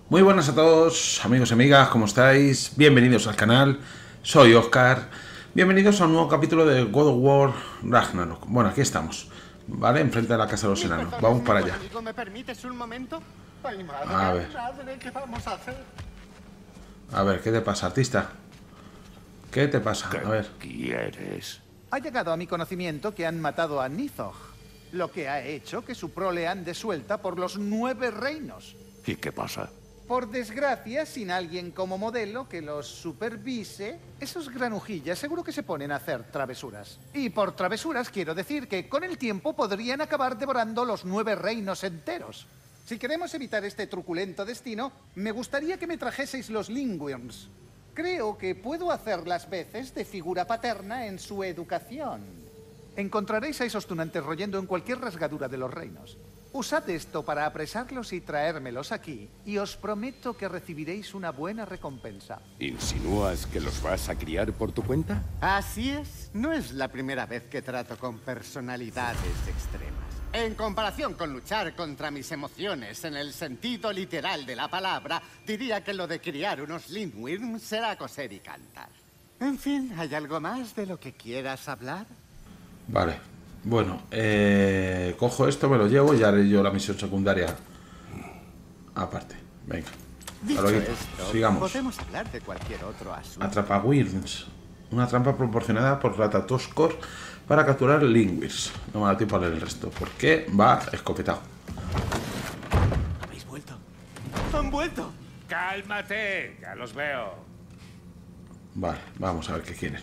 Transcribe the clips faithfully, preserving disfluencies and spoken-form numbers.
Muy buenas a todos, amigos y amigas, ¿cómo estáis? Bienvenidos al canal, soy Oscar. Bienvenidos a un nuevo capítulo de God of War Ragnarok. Bueno, aquí estamos, ¿vale? Enfrente de la casa de los enanos. Vamos para allá. ¿Me permites un momento? Ay, madre, A ver. madre, ¿qué vamos a hacer? A ver, ¿qué te pasa, artista? ¿Qué te pasa? A ver. ¿Qué quieres? Ha llegado a mi conocimiento que han matado a Nidhogg, lo que ha hecho que su prole ande suelta por los nueve reinos. ¿Y qué pasa? Por desgracia, sin alguien como modelo que los supervise, esos granujillas seguro que se ponen a hacer travesuras. Y por travesuras quiero decir que con el tiempo podrían acabar devorando los nueve reinos enteros. Si queremos evitar este truculento destino, me gustaría que me trajeseis los Lingworms. Creo que puedo hacer las veces de figura paterna en su educación. Encontraréis a esos tunantes royendo en cualquier rasgadura de los reinos. Usad esto para apresarlos y traérmelos aquí, y os prometo que recibiréis una buena recompensa. ¿Insinúas que los vas a criar por tu cuenta? Así es. No es la primera vez que trato con personalidades extremas. En comparación con luchar contra mis emociones en el sentido literal de la palabra, diría que lo de criar unos Lindworms será coser y cantar. En fin, ¿hay algo más de lo que quieras hablar? Vale. Bueno, eh, cojo esto, me lo llevo y haré yo la misión secundaria aparte. Venga. Dicho Ahora, esto, sigamos. podemos hablar de cualquier otro asunto. Atrapa Wyrms. Una trampa proporcionada por Ratatoskor para capturar Lingwirs. No me da tiempo a leer el resto. ¿Por qué va escopetado? ¿Habéis vuelto? ¡Han vuelto! ¡Cálmate! Ya los veo. Vale, vamos a ver qué quieren.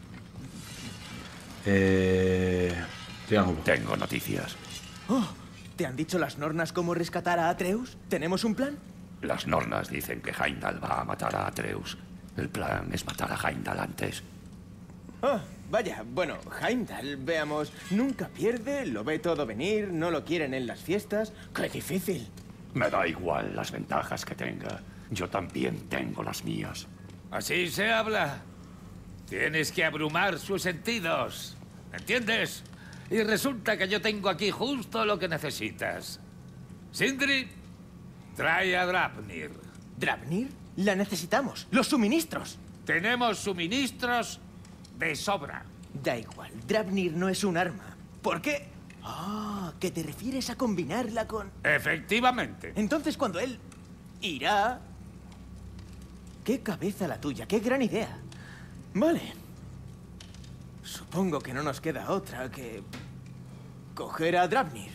Eh... Triángulo. Tengo noticias. Oh, ¿te han dicho las Nornas cómo rescatar a Atreus? ¿Tenemos un plan? Las Nornas dicen que Heimdall va a matar a Atreus. El plan es matar a Heimdall antes. Oh, vaya, bueno, Heimdall, veamos, nunca pierde, lo ve todo venir, no lo quieren en las fiestas. ¡Qué difícil! Me da igual las ventajas que tenga. Yo también tengo las mías. Así se habla. Tienes que abrumar sus sentidos. ¿Entiendes? Y resulta que yo tengo aquí justo lo que necesitas. Sindri, trae a Draupnir. ¿Draupnir? La necesitamos. ¡Los suministros! Tenemos suministros de sobra. Da igual, Draupnir no es un arma. ¿Por qué? Ah, ¿que te refieres a combinarla con...? Efectivamente. Entonces cuando él irá... ¡Qué cabeza la tuya! ¡Qué gran idea! Vale. Supongo que no nos queda otra que... coger a Draupnir.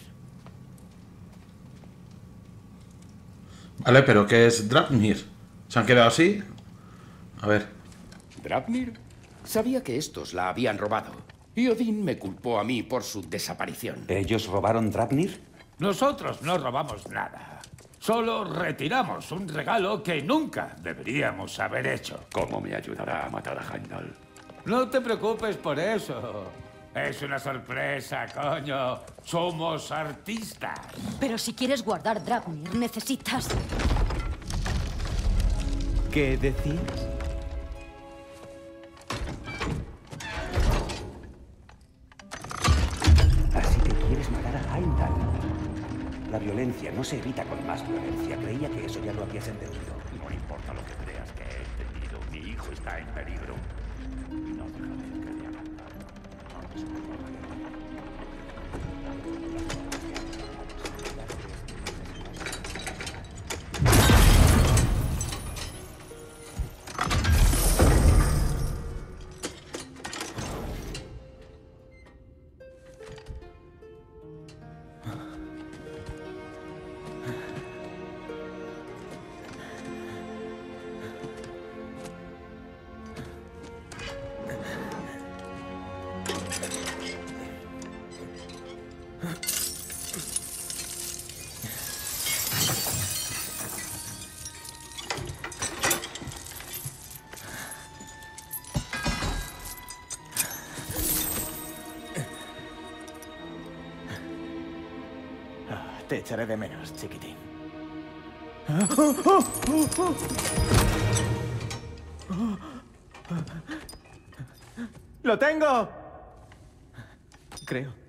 Vale, pero ¿qué es Draupnir? ¿Se han quedado así? A ver. ¿Draupnir? Sabía que estos la habían robado. Y Odín me culpó a mí por su desaparición. ¿Ellos robaron Draupnir? Nosotros no robamos nada. Solo retiramos un regalo que nunca deberíamos haber hecho. ¿Cómo me ayudará a matar a Heimdall? No te preocupes por eso. Es una sorpresa, coño. Somos artistas. Pero si quieres guardar Draupnir, necesitas... ¿Qué decías? Así que quieres matar a Heimdall. La violencia no se evita con más violencia. Creía que eso ya lo habías entendido. No importa lo que creas que he entendido. Mi hijo está en peligro. Y no dejaré que le hagan daño. No les importa. Te echaré de menos, chiquitín. ¡Lo tengo! Creo.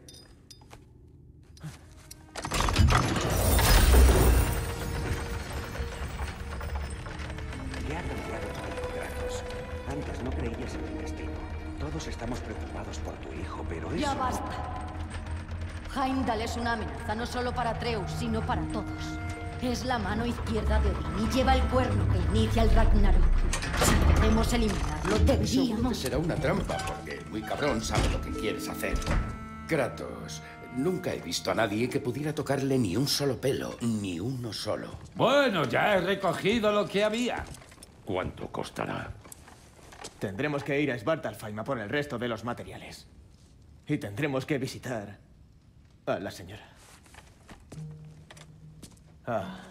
hijo, pero Ya eso... basta. Heimdall es una amenaza no solo para Atreus, sino para todos. Es la mano izquierda de Odín y lleva el cuerno que inicia el Ragnarok. Si queremos eliminarlo, Seguro que deberíamos... será una trampa, porque el muy cabrón sabe lo que quieres hacer. Kratos, nunca he visto a nadie que pudiera tocarle ni un solo pelo, ni uno solo. Bueno, ya he recogido lo que había. ¿Cuánto costará? Tendremos que ir a Svartalfheim a por el resto de los materiales. Y tendremos que visitar a la señora. Ah.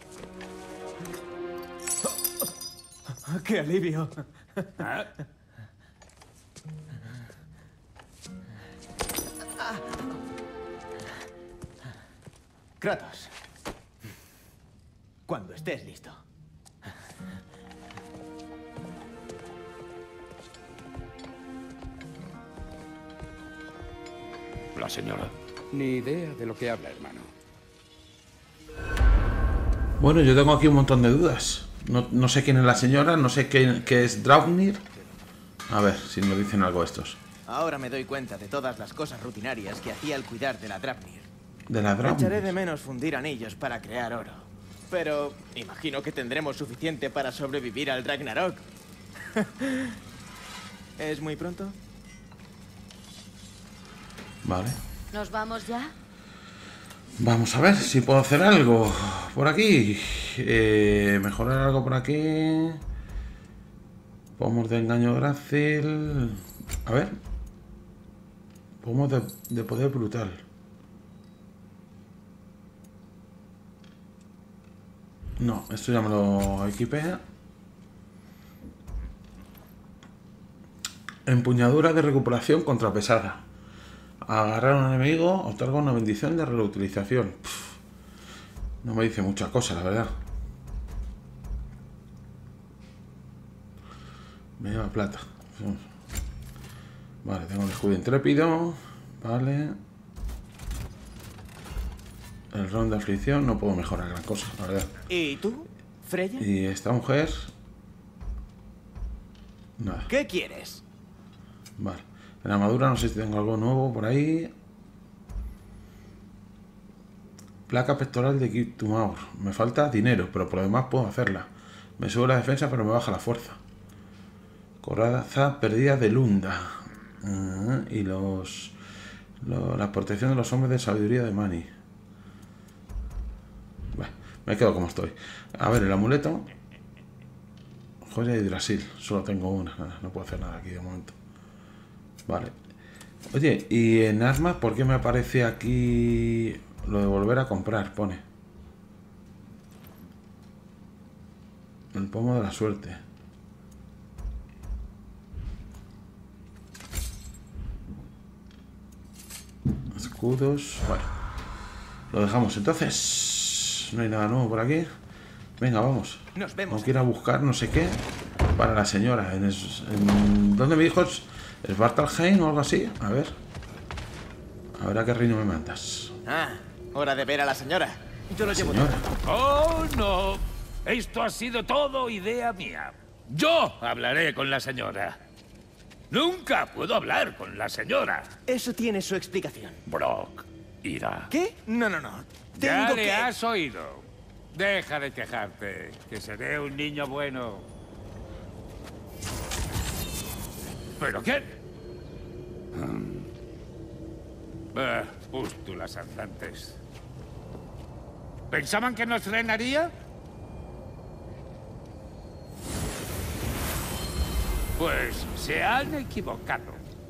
Oh, ¡qué alivio! ¿Ah? Kratos. Cuando estés listo. La señora. Ni idea de lo que habla, hermano. Bueno, yo tengo aquí un montón de dudas. No, no sé quién es la señora, no sé qué, qué es Draupnir. A ver si me dicen algo estos. Ahora me doy cuenta de todas las cosas rutinarias que hacía al cuidar de la Draupnir. De la Echaré Draupnir. de menos fundir anillos para crear oro. Pero imagino que tendremos suficiente para sobrevivir al Ragnarok. ¿Es muy pronto? Vale. ¿Nos vamos ya? Vamos a ver si puedo hacer algo por aquí. Eh, mejorar algo por aquí. Pomos de engaño grácil. A ver. Pomos de, de poder brutal. No, esto ya me lo equipé. Empuñadura de recuperación contrapesada. Agarrar a un enemigo otorga una bendición de reutilización. Pff, no me dice mucha cosa, la verdad. Me lleva plata. Vale, tengo el escudo intrépido. Vale. El ron de aflicción. No puedo mejorar gran cosa, la verdad. ¿Y tú, Freya? Y esta mujer... Nada. ¿Qué quieres? Vale. En armadura no sé si tengo algo nuevo por ahí. Placa pectoral de Keep to Maur. Me falta dinero, pero por lo demás puedo hacerla. Me sube la defensa, pero me baja la fuerza. Coraza perdida de Lunda. Ah, y los, los... La protección de los hombres de sabiduría de Mani. Bueno, me quedo como estoy. A ver, el amuleto. Joya de Hidrasil. Solo tengo una. Nada, no puedo hacer nada aquí de momento. Vale. Oye, y en armas, ¿por qué me aparece aquí lo de volver a comprar? Pone. El pomo de la suerte. Escudos. Vale. Lo dejamos entonces. No hay nada nuevo por aquí. Venga, vamos. Nos vemos. Tengo que ir a buscar no sé qué para la señora. En, es, en ¿dónde me dijo? ¿Es Svartalfheim o algo así? A ver. A ver a qué reino me mandas. Ah, hora de ver a la señora. Yo lo llevo Señora. ¡Oh, no! Esto ha sido todo idea mía. Yo hablaré con la señora. Nunca puedo hablar con la señora. Eso tiene su explicación. Brock irá. ¿Qué? No, no, no. Ya Tengo le que... has oído. Deja de quejarte, que seré un niño bueno. ¿Pero qué? Ah, pústulas andantes. ¿Pensaban que nos frenaría? Pues se han equivocado.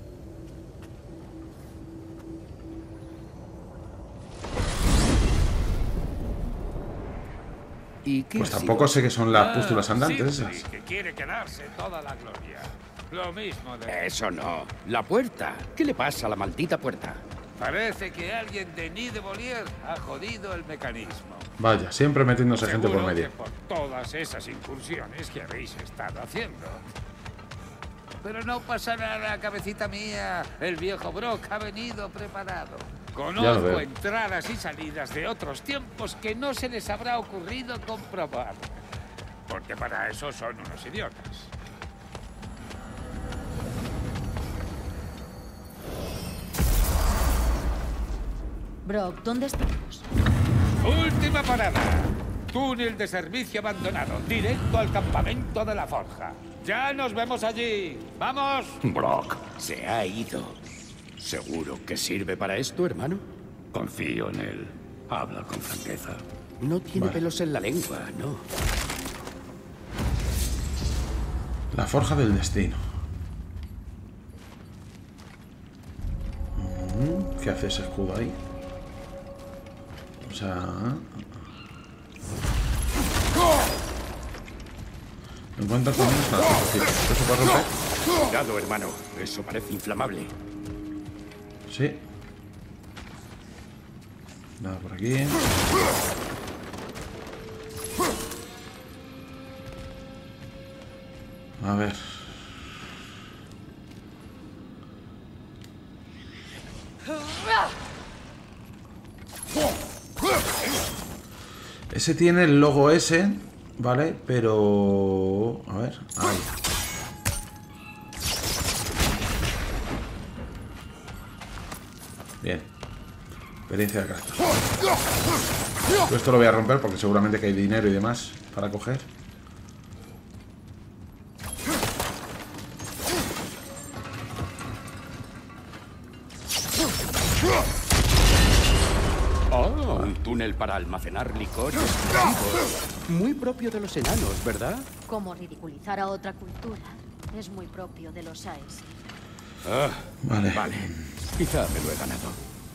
¿Y qué Pues ha tampoco sido? sé qué son las pústulas andantes Sindri, esas. que quiere quedarse toda la gloria. Lo mismo de... Eso no. La puerta. ¿Qué le pasa a la maldita puerta? Parece que alguien de Nidavellir ha jodido el mecanismo. Vaya, siempre metiéndose gente por Seguro medio. que por todas esas incursiones que habéis estado haciendo. Pero no pasa nada, cabecita mía. El viejo Brock ha venido preparado. Ya lo Conozco veo. entradas y salidas de otros tiempos que no se les habrá ocurrido comprobar. Porque para eso son unos idiotas. Brock, ¿dónde estamos? Última parada. Túnel de servicio abandonado. Directo al campamento de la forja. Ya nos vemos allí. ¡Vamos! Brock se ha ido. ¿Seguro que sirve para esto, hermano? Confío en él. Habla con franqueza. No tiene Vale. pelos en la lengua, no. La forja del destino. Mm, ¿Qué hace ese escudo ahí? O sea... Encuentra con unos narcóticos. ¿Eso se puede romper? Cuidado, hermano. Eso parece inflamable. Sí. Nada por aquí. A ver. Ese tiene el logo ese, ¿vale? Pero... A ver, ahí. Bien. Experiencia de Kratos. Yo esto lo voy a romper porque seguramente que hay dinero y demás para coger. Oh, un túnel para almacenar licor y explosivos. Muy propio de los enanos, ¿verdad? Como ridiculizar a otra cultura. Es muy propio de los Aes. Ah, Vale. vale. Quizá me lo he ganado.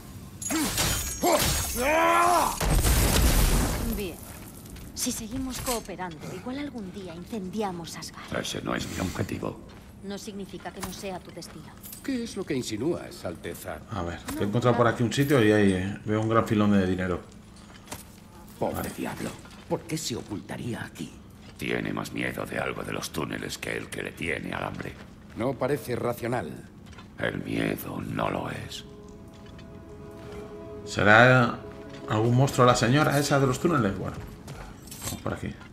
Bien. Si seguimos cooperando, igual algún día incendiamos Asgard. Ese no es mi objetivo. No significa que no sea tu destino. ¿Qué es lo que insinúas, Alteza? A ver, que he encontrado por aquí un sitio y ahí eh, veo un gran filón de dinero. Pobre diablo. ¿Por qué se ocultaría aquí? Tiene más miedo de algo de los túneles que el que le tiene al hambre. No parece racional. El miedo no lo es. ¿Será algún monstruo la señora esa de los túneles? Bueno, vamos por aquí.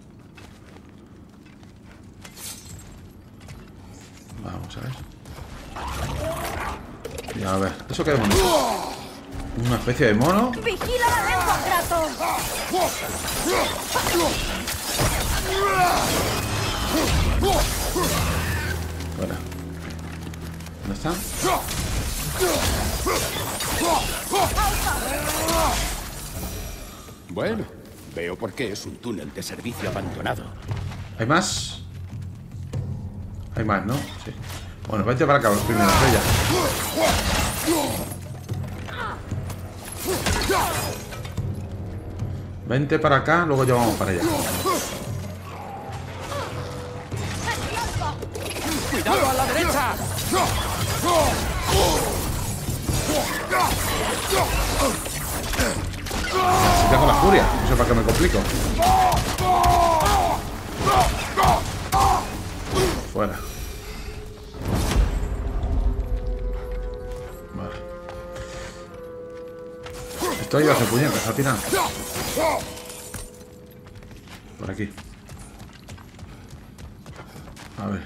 Vamos a ver. Y a ver, ¿eso qué demonios? ¿Una especie de mono? ¡Vigila la lengua, Kratos! Fuera. ¿Dónde está? Bueno, veo por qué es un túnel de servicio abandonado. ¿Hay más? Hay más, ¿no? Sí. Bueno, vete para acá, los primeros, ella. Vente para acá, luego ya vamos para allá. ¡Cuidado a la derecha! Si tengo la furia, no sé para qué me complico. Fuera. Vale. Esto ahí va a hacer puñetas, al final. Por aquí. A ver.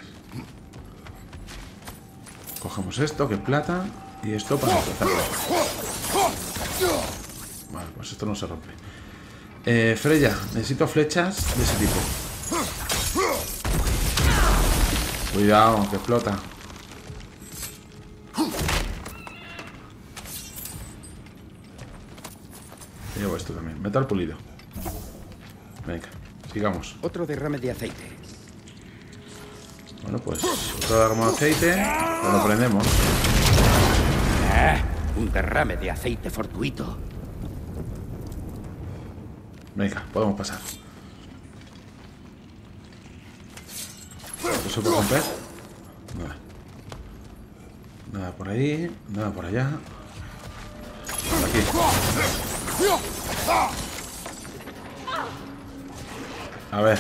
Cogemos esto, que es plata. Y esto para empezar. Vale, pues esto no se rompe. Eh, Freya, necesito flechas de ese tipo. Cuidado, que explota. Llevo esto también. Metal pulido. Venga, sigamos. Otro derrame de aceite. Bueno, pues otro derrame de aceite. Pues lo prendemos. Ah, un derrame de aceite fortuito. Venga, podemos pasar. ¿Eso se puede romper? Nada. Nada por ahí, nada por allá. Por aquí. A ver.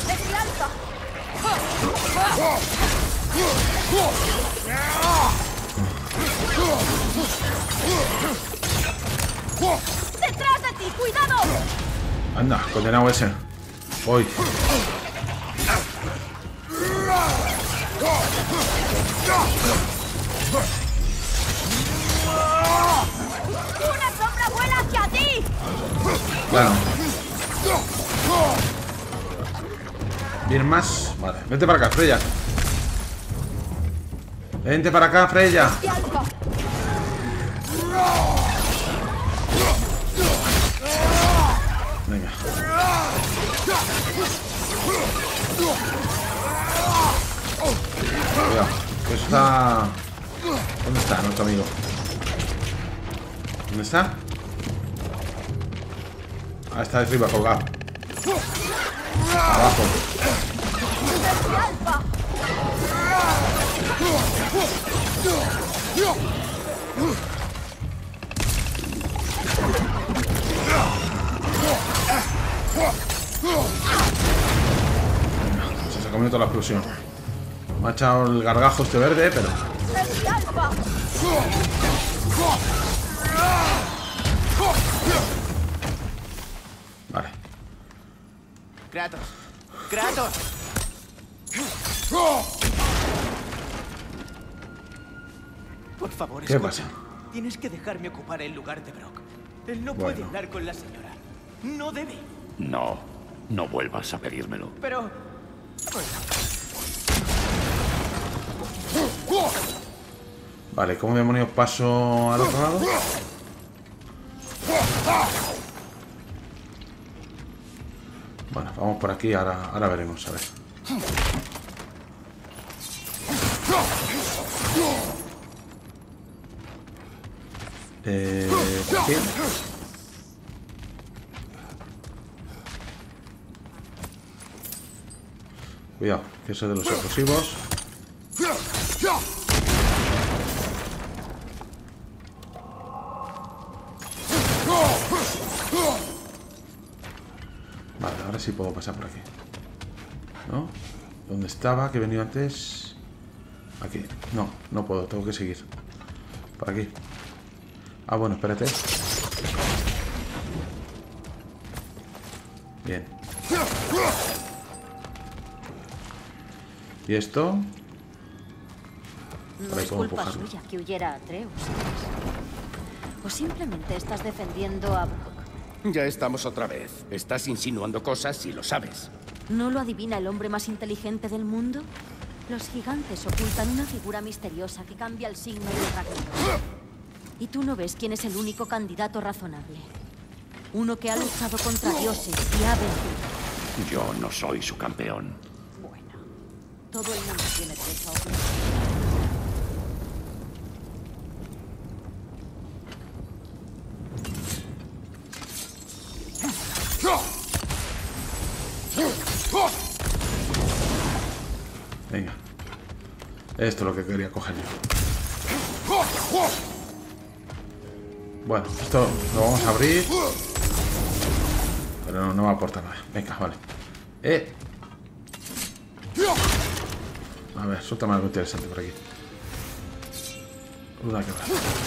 ¡Detrás de ti! ¡Cuidado! Anda, condenado ese. Voy. ¡Una sombra vuela hacia ti! Claro. Bien más. Vale, vente para acá, Freya. Vente para acá, Freya. Venga. Cuidado, que eso está... ¿Dónde está nuestro amigo? ¿Dónde está? Ah, está de arriba, colgado. Abajo. Se ha comido toda la explosión. Me ha echado el gargajo este verde, pero... Vale. Kratos. Kratos. Por favor, ¿Qué escucha. pasa? Tienes que dejarme ocupar el lugar de Brock. Él no Bueno. puede hablar con la señora. No debe. No, no vuelvas a pedírmelo. Pero... Vale, ¿cómo demonios paso al otro lado? Bueno, vamos por aquí, ahora, ahora veremos, a ver. Eh, ¿por aquí? Cuidado, que eso de los explosivos. Vale, ahora sí puedo pasar por aquí. ¿No? ¿Dónde estaba? Que he venido antes. Aquí. No, no puedo, tengo que seguir. Por aquí. Ah, bueno, espérate. Bien. ¿Y esto? No Por ahí es puedo culpa empujarlo. suya que huyera a Atreus, ¿sabes? O simplemente estás defendiendo a Brock. Ya estamos otra vez. Estás insinuando cosas y lo sabes. ¿No lo adivina el hombre más inteligente del mundo? Los gigantes ocultan una figura misteriosa que cambia el signo del Ragnarok. Y tú no ves quién es el único candidato razonable. Uno que ha luchado contra dioses y ha vencido. Yo no soy su campeón. Bueno, todo el mundo tiene derecho a opinar. Venga. Esto es lo que quería coger yo. Bueno, esto lo vamos a abrir. Pero no, no va a aportar nada. Venga, vale. Eh. A ver, suéltame algo interesante por aquí. Una quebrada.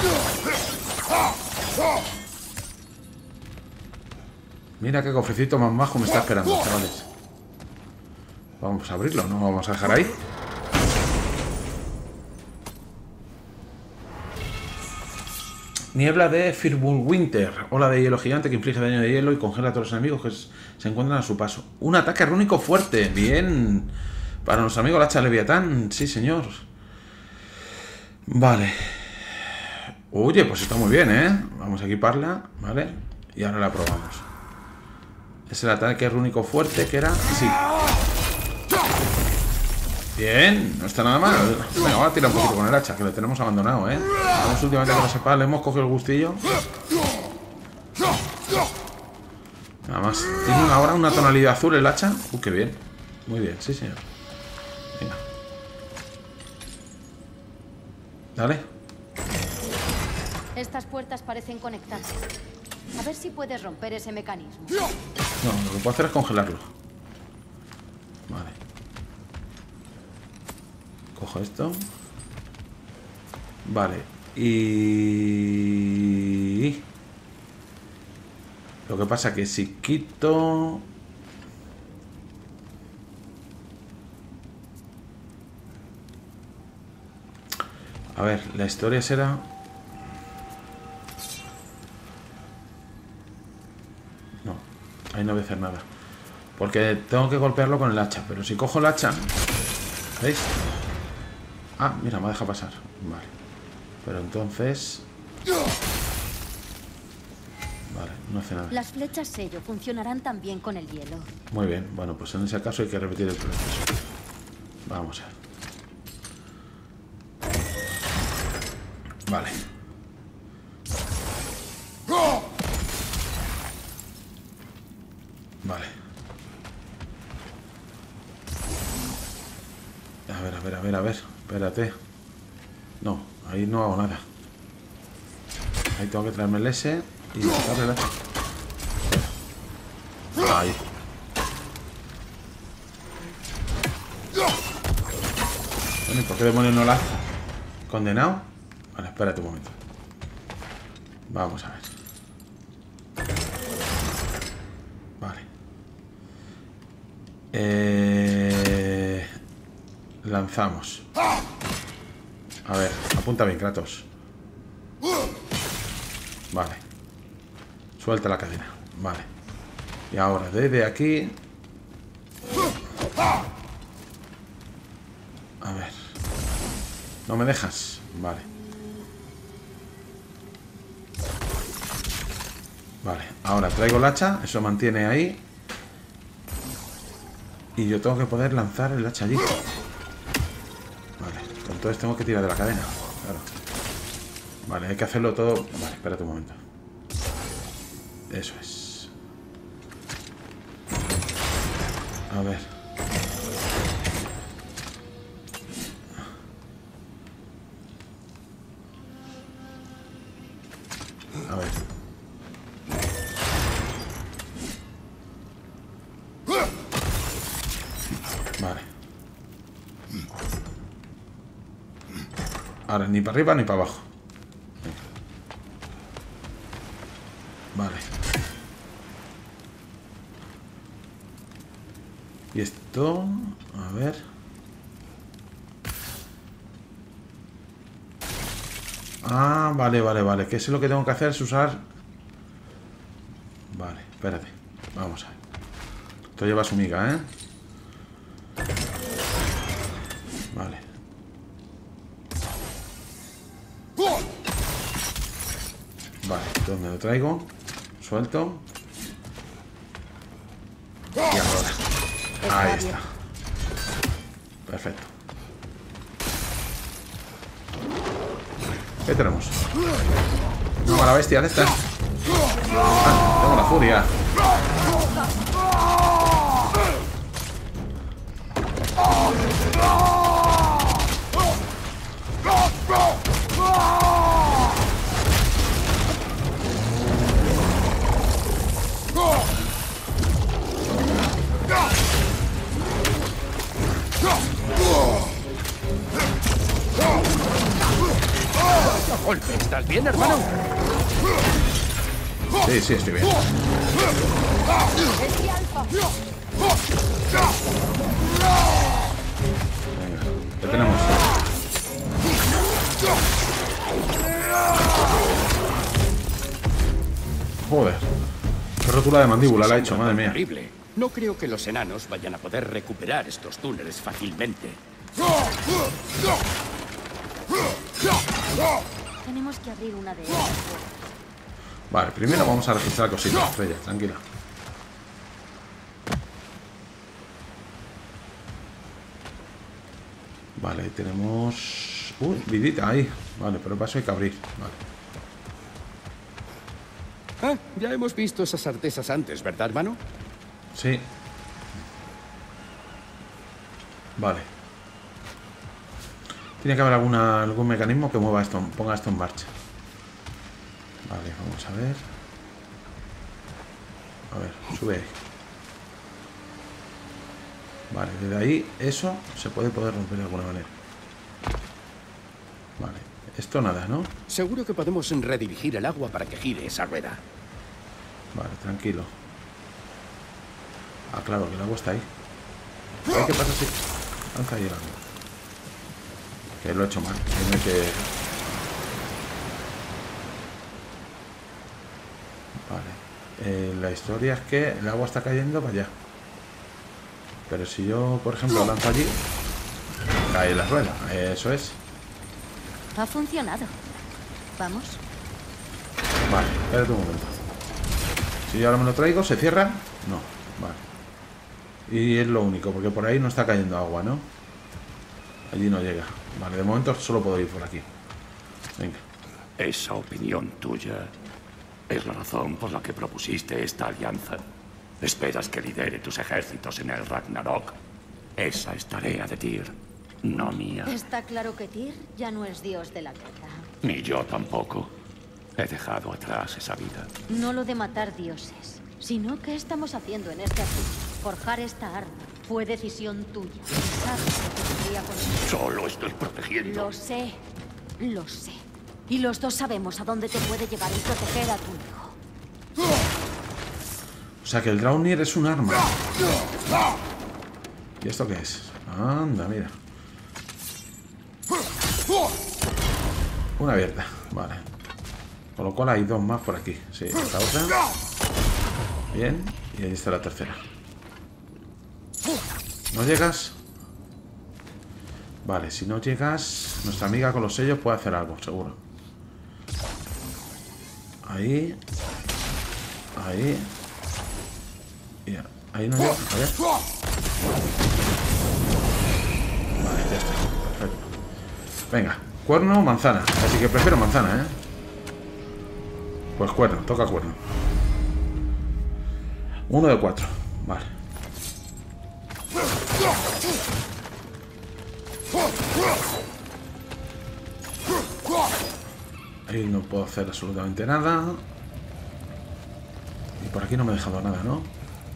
Mira qué cofrecito más bajo me está esperando, chavales. Vamos a abrirlo, no lo vamos a dejar ahí. Niebla de Firbulwinter, ola de hielo gigante que inflige daño de hielo y congela a todos los enemigos que se encuentran a su paso. Un ataque rúnico fuerte, bien. Para nuestro amigo el hacha Leviatán, sí señor. Vale. Oye, pues está muy bien, ¿eh? Vamos a equiparla, ¿vale? Y ahora la probamos. Es el ataque rúnico fuerte que era... Sí. Bien, no está nada mal. Venga, vamos a tirar un poquito con el hacha, que lo tenemos abandonado, ¿eh? Vamos últimamente que lo sepa, le hemos cogido el gustillo. Nada más. Tiene ahora una tonalidad azul el hacha. Uh, qué bien. Muy bien, sí, señor. Venga. Dale. Estas puertas parecen conectadas. A ver si puedes romper ese mecanismo. No, lo que puedo hacer es congelarlo. Vale. Cojo esto. Vale. Y... Lo que pasa que si quito... A ver, la historia será... No, Ahí no voy a hacer nada. Porque tengo que golpearlo con el hacha. Pero si cojo el hacha... ¿Veis? Ah, mira, me deja pasar. Vale. Pero entonces... Vale, no hace nada. Las flechas sello funcionarán también con el hielo. Muy bien. Bueno, pues en ese caso hay que repetir el proceso. Vamos a ver. Vale. Vale. A ver, a ver, a ver, a ver. Espérate. No, ahí no hago nada. Ahí tengo que traerme el S y darle el hacha. Ahí. Bueno, ¿y por qué demonios no la hace? ¿Condenado? Vale, espérate un momento. Vamos a ver. Vale. Eh... Lanzamos. A ver, apunta bien, Kratos. Vale. Suelta la cadena. Vale. Y ahora, desde aquí... A ver. ¿No me dejas? Vale. Vale, ahora traigo el hacha. Eso mantiene ahí. Y yo tengo que poder lanzar el hacha allí. Vale, entonces tengo que tirar de la cadena. Claro. Vale, hay que hacerlo todo. Vale, espérate un momento. Eso es. A ver. A ver. Vale. Ahora, ni para arriba ni para abajo. Vale. Y esto... A ver... Ah, vale, vale, vale. Que eso lo que tengo que hacer es usar... Vale, espérate. Vamos a ver. Esto lleva su miga, ¿eh? Vale. Vale, ¿dónde lo traigo? Suelto. Y ahora. Ahí está. Perfecto. ¿Qué tenemos? Una mala bestia de esta. Ah, tengo la furia. Golpe, ¿estás bien, hermano? Sí, sí, estoy bien. Venga, ¿qué tenemos? Joder, qué rotura de mandíbula la ha hecho, madre mía. Horrible. No creo que los enanos vayan a poder recuperar estos túneles fácilmente. Tenemos que abrir una de ellas. Vale, primero vamos a registrar cositas, Estrella, tranquila. Vale, ahí tenemos... Uy, vidita ahí. Vale, pero para eso hay que abrir. Vale. Ah, ya hemos visto esas artesas antes, ¿verdad, hermano? Sí. Vale. Tiene que haber alguna, algún mecanismo que mueva esto, ponga esto en marcha. Vale, vamos a ver. A ver, sube ahí. Vale, desde ahí eso se puede poder romper de alguna manera. Vale, esto nada, ¿no? Seguro que podemos redirigir el agua para que gire esa rueda. Vale, tranquilo. Ah, claro, que el agua está ahí. ¿Qué pasa si lanza ahí el agua? Que lo he hecho mal. Tiene que... Vale. Eh, la historia es que el agua está cayendo para allá. Pero si yo, por ejemplo, lanzo allí, cae la rueda. Eso es. Ha funcionado. Vamos. Vale, espérate un momento. Si yo ahora me lo traigo, ¿se cierra? No, vale. Y es lo único, porque por ahí no está cayendo agua, ¿no? Allí no llega. Vale, de momento solo puedo ir por aquí. Venga. Esa opinión tuya es la razón por la que propusiste esta alianza. Esperas que lidere tus ejércitos en el Ragnarok. Esa es tarea de Tyr, no mía. Está claro que Tyr ya no es dios de la guerra. Ni yo tampoco. He dejado atrás esa vida. No lo de matar dioses, sino qué estamos haciendo en este asunto. Forjar esta arma fue decisión tuya. ¿Sabes lo que podría conseguir? Solo estoy protegiendo. Lo sé, lo sé. Y los dos sabemos a dónde te puede llevar y proteger a tu hijo. O sea que el Draunir es un arma. ¿Y esto qué es? Anda, mira. Una abierta, vale. Con lo cual hay dos más por aquí. Sí, esta otra. Bien, y ahí está la tercera. ¿No llegas? Vale, si no llegas, nuestra amiga con los sellos puede hacer algo, seguro. Ahí. Ahí. Y ahí no llega. A ver. Vale, ya está. Perfecto. Venga, cuerno o manzana. Así que prefiero manzana, ¿eh? Pues cuerno, toca cuerno. Uno de cuatro. Vale. Ahí no puedo hacer absolutamente nada. Y por aquí no me he dejado nada, ¿no? No.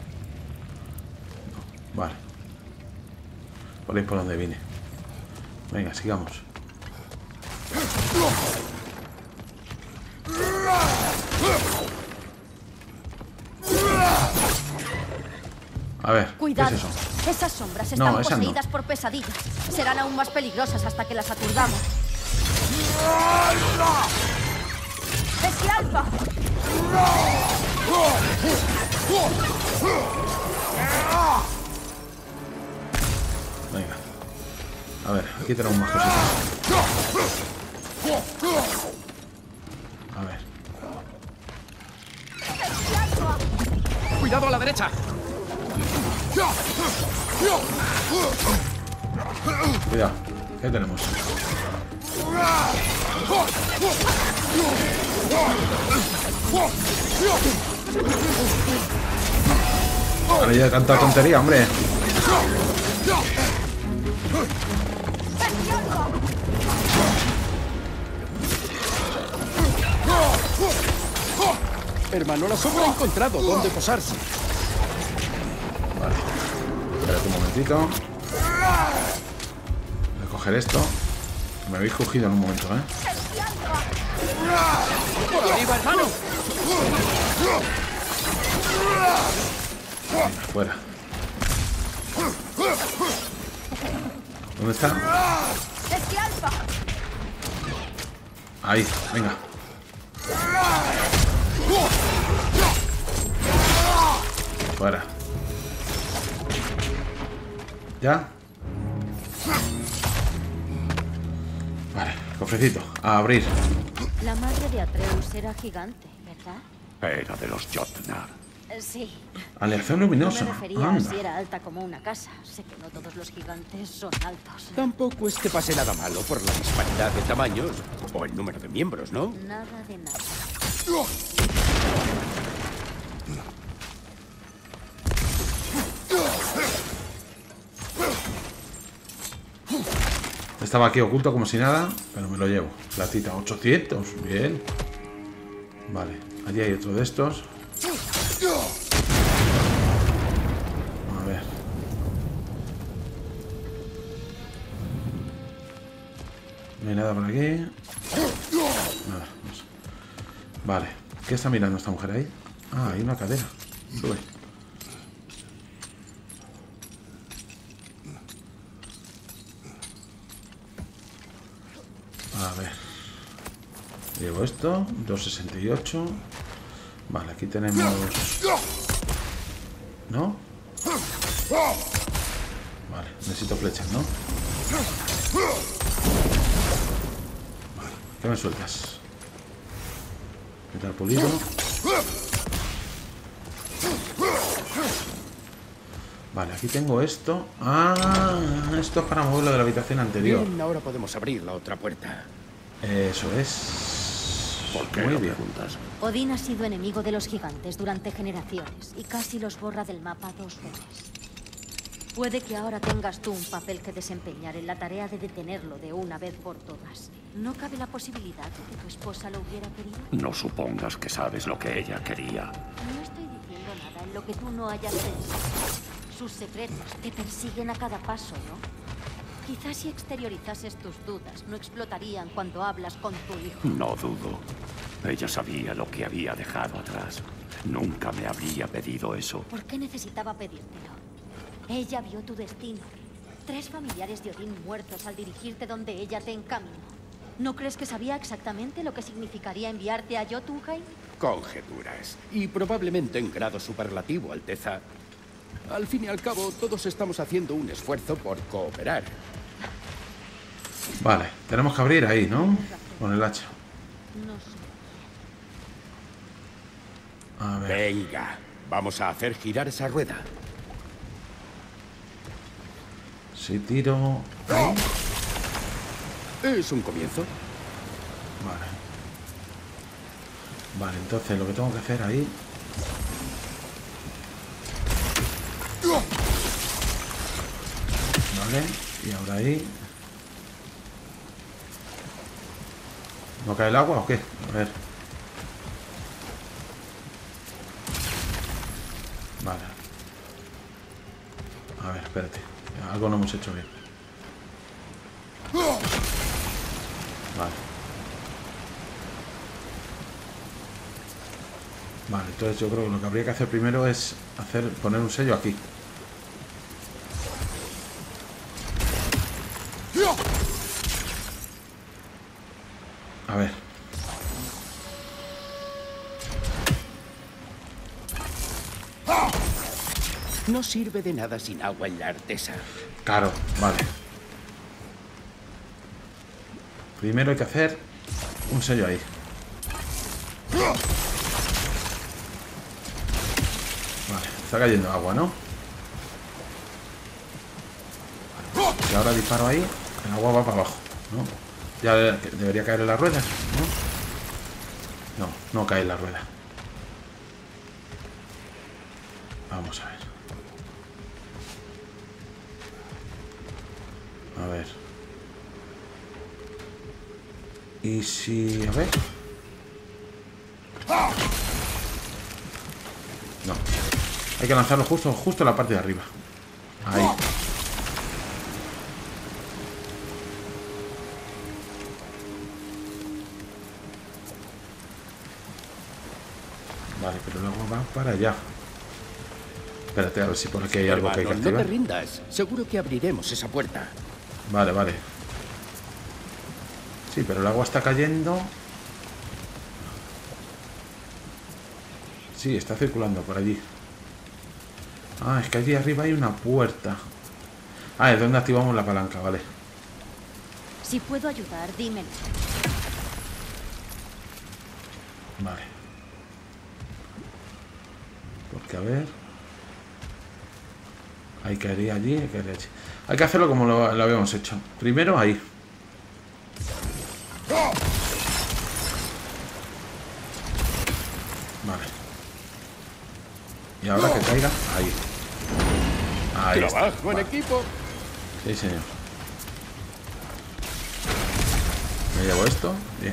Vale. Por ahí por donde vine. Venga, sigamos. A ver, Cuidado. ¿qué es eso? Esas sombras No, están esas no. poseídas por pesadillas. Serán aún más peligrosas hasta que las aturdamos. ¡Ese alfa! Venga. A ver, aquí tenemos más cositas. A ver. ¡Cuidado a la derecha! Cuidado. ¿Qué tenemos? Ahora ya he cantado tontería, hombre. Hermano, la sombra ha encontrado dónde posarse. Vale. Espérate un momentito. Voy a coger esto. Me habéis cogido en un momento, ¿eh? ¡Por arriba, hermano! Venga, fuera. ¿Dónde está? ¡Ese alfa! Ahí, venga. Fuera. ¿Ya? Vale, cofrecito. A abrir. La madre de Atreus era gigante, ¿verdad? Era de los Jotnar. Eh, Sí. Aleación No luminosa. me refería a Anda. si era alta como una casa. Sé que no todos los gigantes son altos. Tampoco es que pase nada malo por la disparidad de tamaños o el número de miembros, ¿no? Nada de nada. Estaba aquí oculto como si nada, pero me lo llevo. Platita, ochocientos. Bien. Vale, allí hay otro de estos. A ver. No hay nada por aquí. Nada. No sé. Vale. ¿Qué está mirando esta mujer ahí? Ah, hay una cadera. Sube. A ver. Llevo esto. doscientos sesenta y ocho. Vale, aquí tenemos... ¿No? Vale, necesito flechas, ¿no? Vale, ¿qué me sueltas? Metal pulido. Vale, aquí tengo esto. Ah, esto es para moverlo de la habitación anterior. Bien, ahora podemos abrir la otra puerta. Eso es. ¿Por qué Muy lo bien. preguntas? Odín ha sido enemigo de los gigantes durante generaciones y casi los borra del mapa dos veces. Puede que ahora tengas tú un papel que desempeñar en la tarea de detenerlo de una vez por todas. ¿No cabe la posibilidad de que tu esposa lo hubiera querido? No supongas que sabes lo que ella quería. No estoy diciendo nada en lo que tú no hayas pensado. Sus secretos te persiguen a cada paso, ¿no? Quizás si exteriorizases tus dudas, no explotarían cuando hablas con tu hijo. No dudo. Ella sabía lo que había dejado atrás. Nunca me habría pedido eso. ¿Por qué necesitaba pedírtelo? Ella vio tu destino. Tres familiares de Odín muertos al dirigirte donde ella te encaminó. ¿No crees que sabía exactamente lo que significaría enviarte a Jotunheim? Conjeturas. Y probablemente en grado superlativo, Alteza. Al fin y al cabo, todos estamos haciendo un esfuerzo por cooperar. Vale, tenemos que abrir ahí, ¿no? Con el hacha. No sé. A ver. Venga, vamos a hacer girar esa rueda. Si tiro... ahí. Es un comienzo. Vale. Vale, entonces lo que tengo que hacer ahí... Vale, y ahora ahí... ¿No cae el agua o qué? A ver. Vale. A ver, espérate. Algo no hemos hecho bien. Vale. Vale, entonces yo creo que lo que habría que hacer primero es hacer poner un sello aquí. A ver. No sirve de nada sin agua en la artesa. Claro, vale. Primero hay que hacer un sello ahí. Vale, está cayendo agua, ¿no? Vale. Y ahora disparo ahí, el agua va para abajo, ¿no? Ya debería caer en la rueda, ¿no? No, no cae en la rueda. Vamos a ver. A ver. Y si... a ver. No. Hay que lanzarlo justo, justo en la parte de arriba. Ahí. Vale, pero el agua va para allá. Espérate, a ver si por aquí hay algo que hay que Hermano, no activar. te rindas. Seguro que abriremos esa puerta. Vale, vale. Sí, pero el agua está cayendo. Sí, está circulando por allí. Ah, es que allí arriba hay una puerta. Ah, es donde activamos la palanca, vale. Si puedo ayudar, dímelo. Vale. Porque a ver... Hay que ir allí, hay que ir allí. Hay que hacerlo como lo, lo habíamos hecho. Primero ahí. Vale. Y ahora que caiga ahí. Ahí está. Trabajo en Vale. equipo. Sí, señor. Me llevo esto. Bien.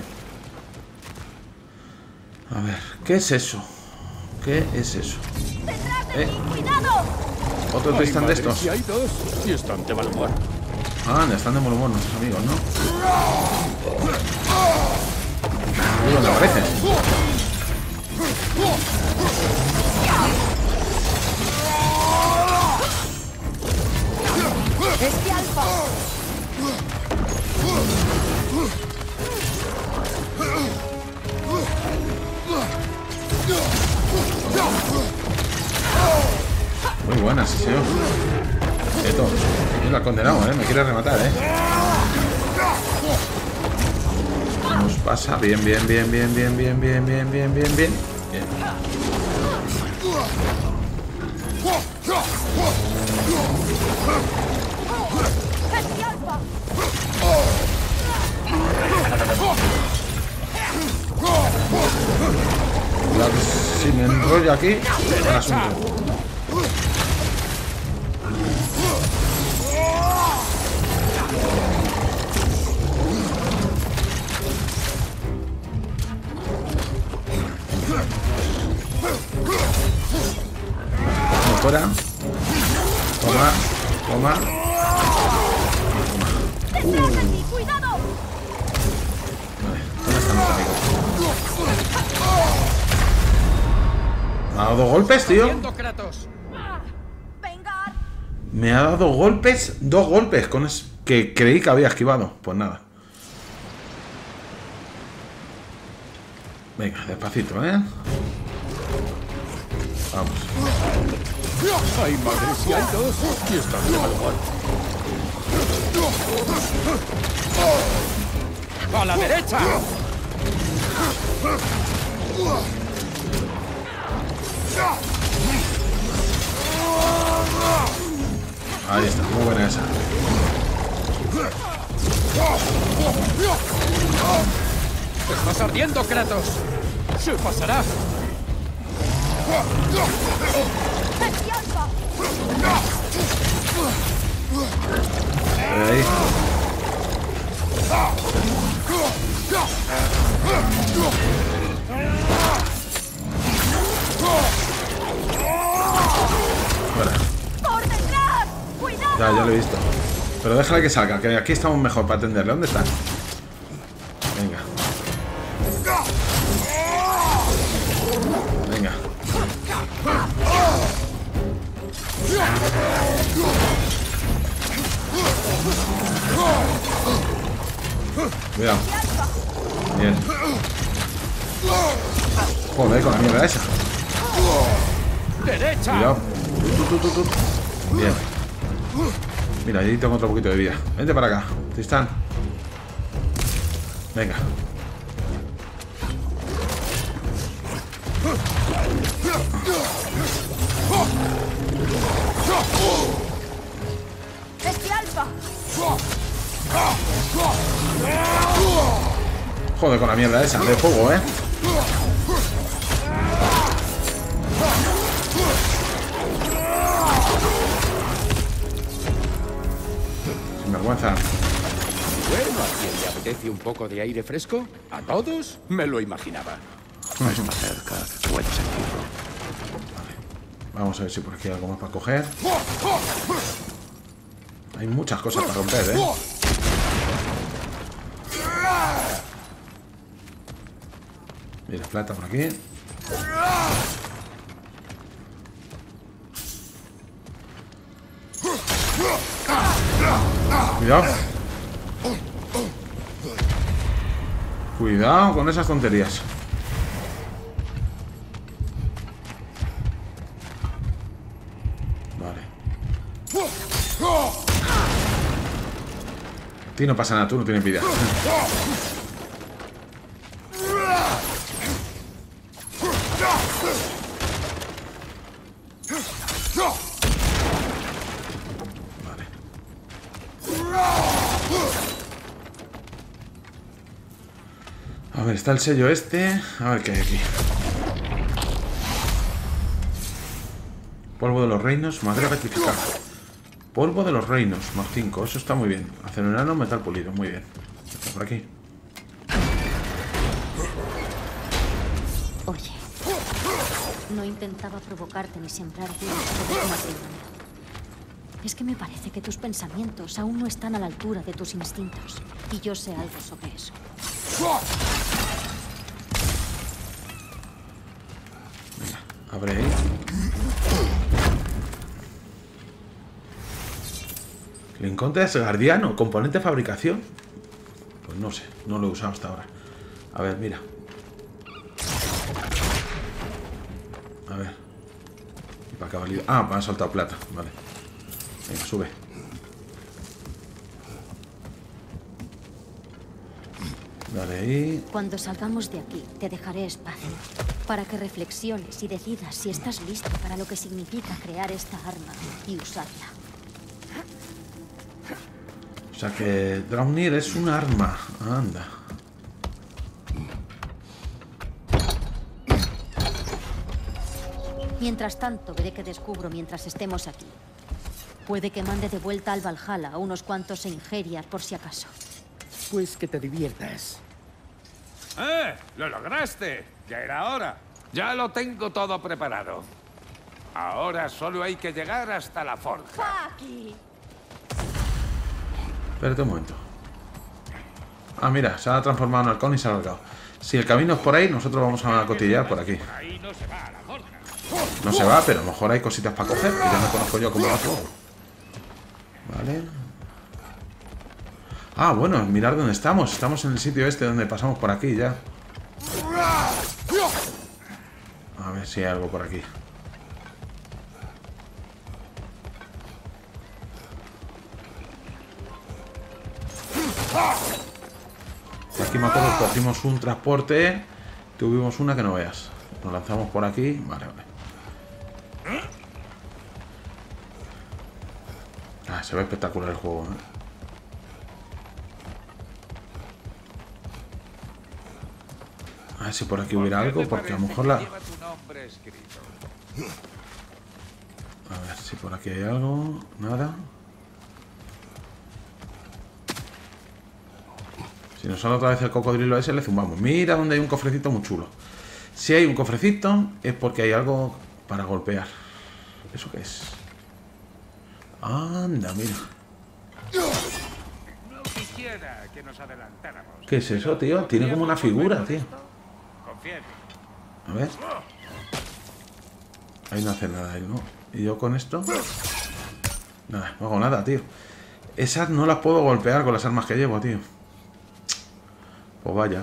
A ver, ¿qué es eso? ¿Qué es eso? Eh, ¡Cuidado! otro Ay, Tristan de madre, estos. si hay dos. Y están de mal humor. Ah, están de buen humor nuestros amigos, ¿no? Uy, ¿dónde aparecen? ¡Este alfa! Muy buena, sí, señor. Quieto. Me lo ha condenado, ¿eh? Me quiere rematar, ¿eh? Nos pasa. Bien, bien, bien, bien, bien, bien, bien, bien, bien, bien, bien. Bien. Cuidado que si me enrollo aquí, el asunto. Vamos fuera. Toma, toma. Uh. Vale, ¿dónde están los amigos? ¿Me ha dado dos golpes, tío? Me ha dado golpes, dos golpes, con es que creí que había esquivado. Pues nada. Venga, despacito, ¿eh? Vamos. Ay, madre, si hay dos, y están de mal humor. ¡A la derecha! Ahí está, muy buena esa. ¡Estás ardiendo, Kratos! ¡Se pasará! Ahí. Fuera. Ya, ya lo he visto. Pero déjala que salga, que aquí estamos mejor para atenderle. ¿Dónde está? Venga. Venga. Cuidado. Bien. Joder, con la mierda esa. ¡Derecha! Cuidado. Tú, tú, tú, tú. Bien. Mira, ahí tengo otro poquito de vida. Vente para acá, Tristán. Venga. Joder con la mierda esa de fuego, eh. Sin vergüenza. Bueno, ¿a quién le apetece un poco de aire fresco? ¿A todos? Me lo imaginaba. Está cerca, puedo sentirlo. Vamos a ver si por aquí hay algo más para coger. Hay muchas cosas para romper, eh. Mira, plata por aquí. Cuidado. Cuidado con esas tonterías. Vale. A ti no pasa nada, tú no tienes vida. A ver, está el sello este. A ver qué hay aquí. Polvo de los reinos, madera rectificada. Polvo de los reinos, más cinco. Eso está muy bien. Acero enano, metal pulido. Muy bien. Está por aquí. Oye, no intentaba provocarte ni sembrar dudas sobre tu matrimonio. Es que me parece que tus pensamientos aún no están a la altura de tus instintos. Y yo sé algo sobre eso. Venga, abre ahí. Lincoln es guardiano, componente de fabricación. Pues no sé, no lo he usado hasta ahora. A ver, mira. A ver. La cabalidad. Ah, me ha soltado plata. Vale. Venga, sube. Dale ahí. Cuando salgamos de aquí, te dejaré espacio para que reflexiones y decidas si estás listo para lo que significa crear esta arma y usarla. O sea que Draupnir es un arma. Anda. Mientras tanto, veré qué descubro mientras estemos aquí. Puede que mande de vuelta al Valhalla a unos cuantos Einherjar por si acaso. Pues que te diviertas. ¡Eh! ¡Lo lograste! Ya era hora. Ya lo tengo todo preparado. Ahora solo hay que llegar hasta la forja. ¡Aquí! Espérate un momento. Ah, mira, se ha transformado en halcón y se ha alargado. Si el camino es por ahí, nosotros vamos a cotillear por aquí. Ahí no se va a la forja. No se va, pero a lo mejor hay cositas para coger, que ya no conozco yo cómo va todo. Vale. Ah, bueno, mirad dónde estamos. Estamos en el sitio este donde pasamos por aquí ya. A ver si hay algo por aquí. Aquí me acuerdo que cogimos un transporte. Tuvimos una que no veas. Nos lanzamos por aquí. Vale, vale. Ah, se ve espectacular el juego, ¿eh? A ver si por aquí hubiera algo, porque a lo mejor la... A ver si por aquí hay algo. Nada. Si nos sale otra vez el cocodrilo ese, le zumbamos. Mira donde hay un cofrecito muy chulo. Si hay un cofrecito, es porque hay algo para golpear. ¿Eso qué es? Anda, mira. No quisiera que nos adelantáramos. ¿Qué es eso, tío? Tiene como una figura, tío. Confía en mí. A ver. Ahí no hace nada, ahí no. ¿Y yo con esto? Nada, no hago nada, tío. Esas no las puedo golpear con las armas que llevo, tío. Pues vaya.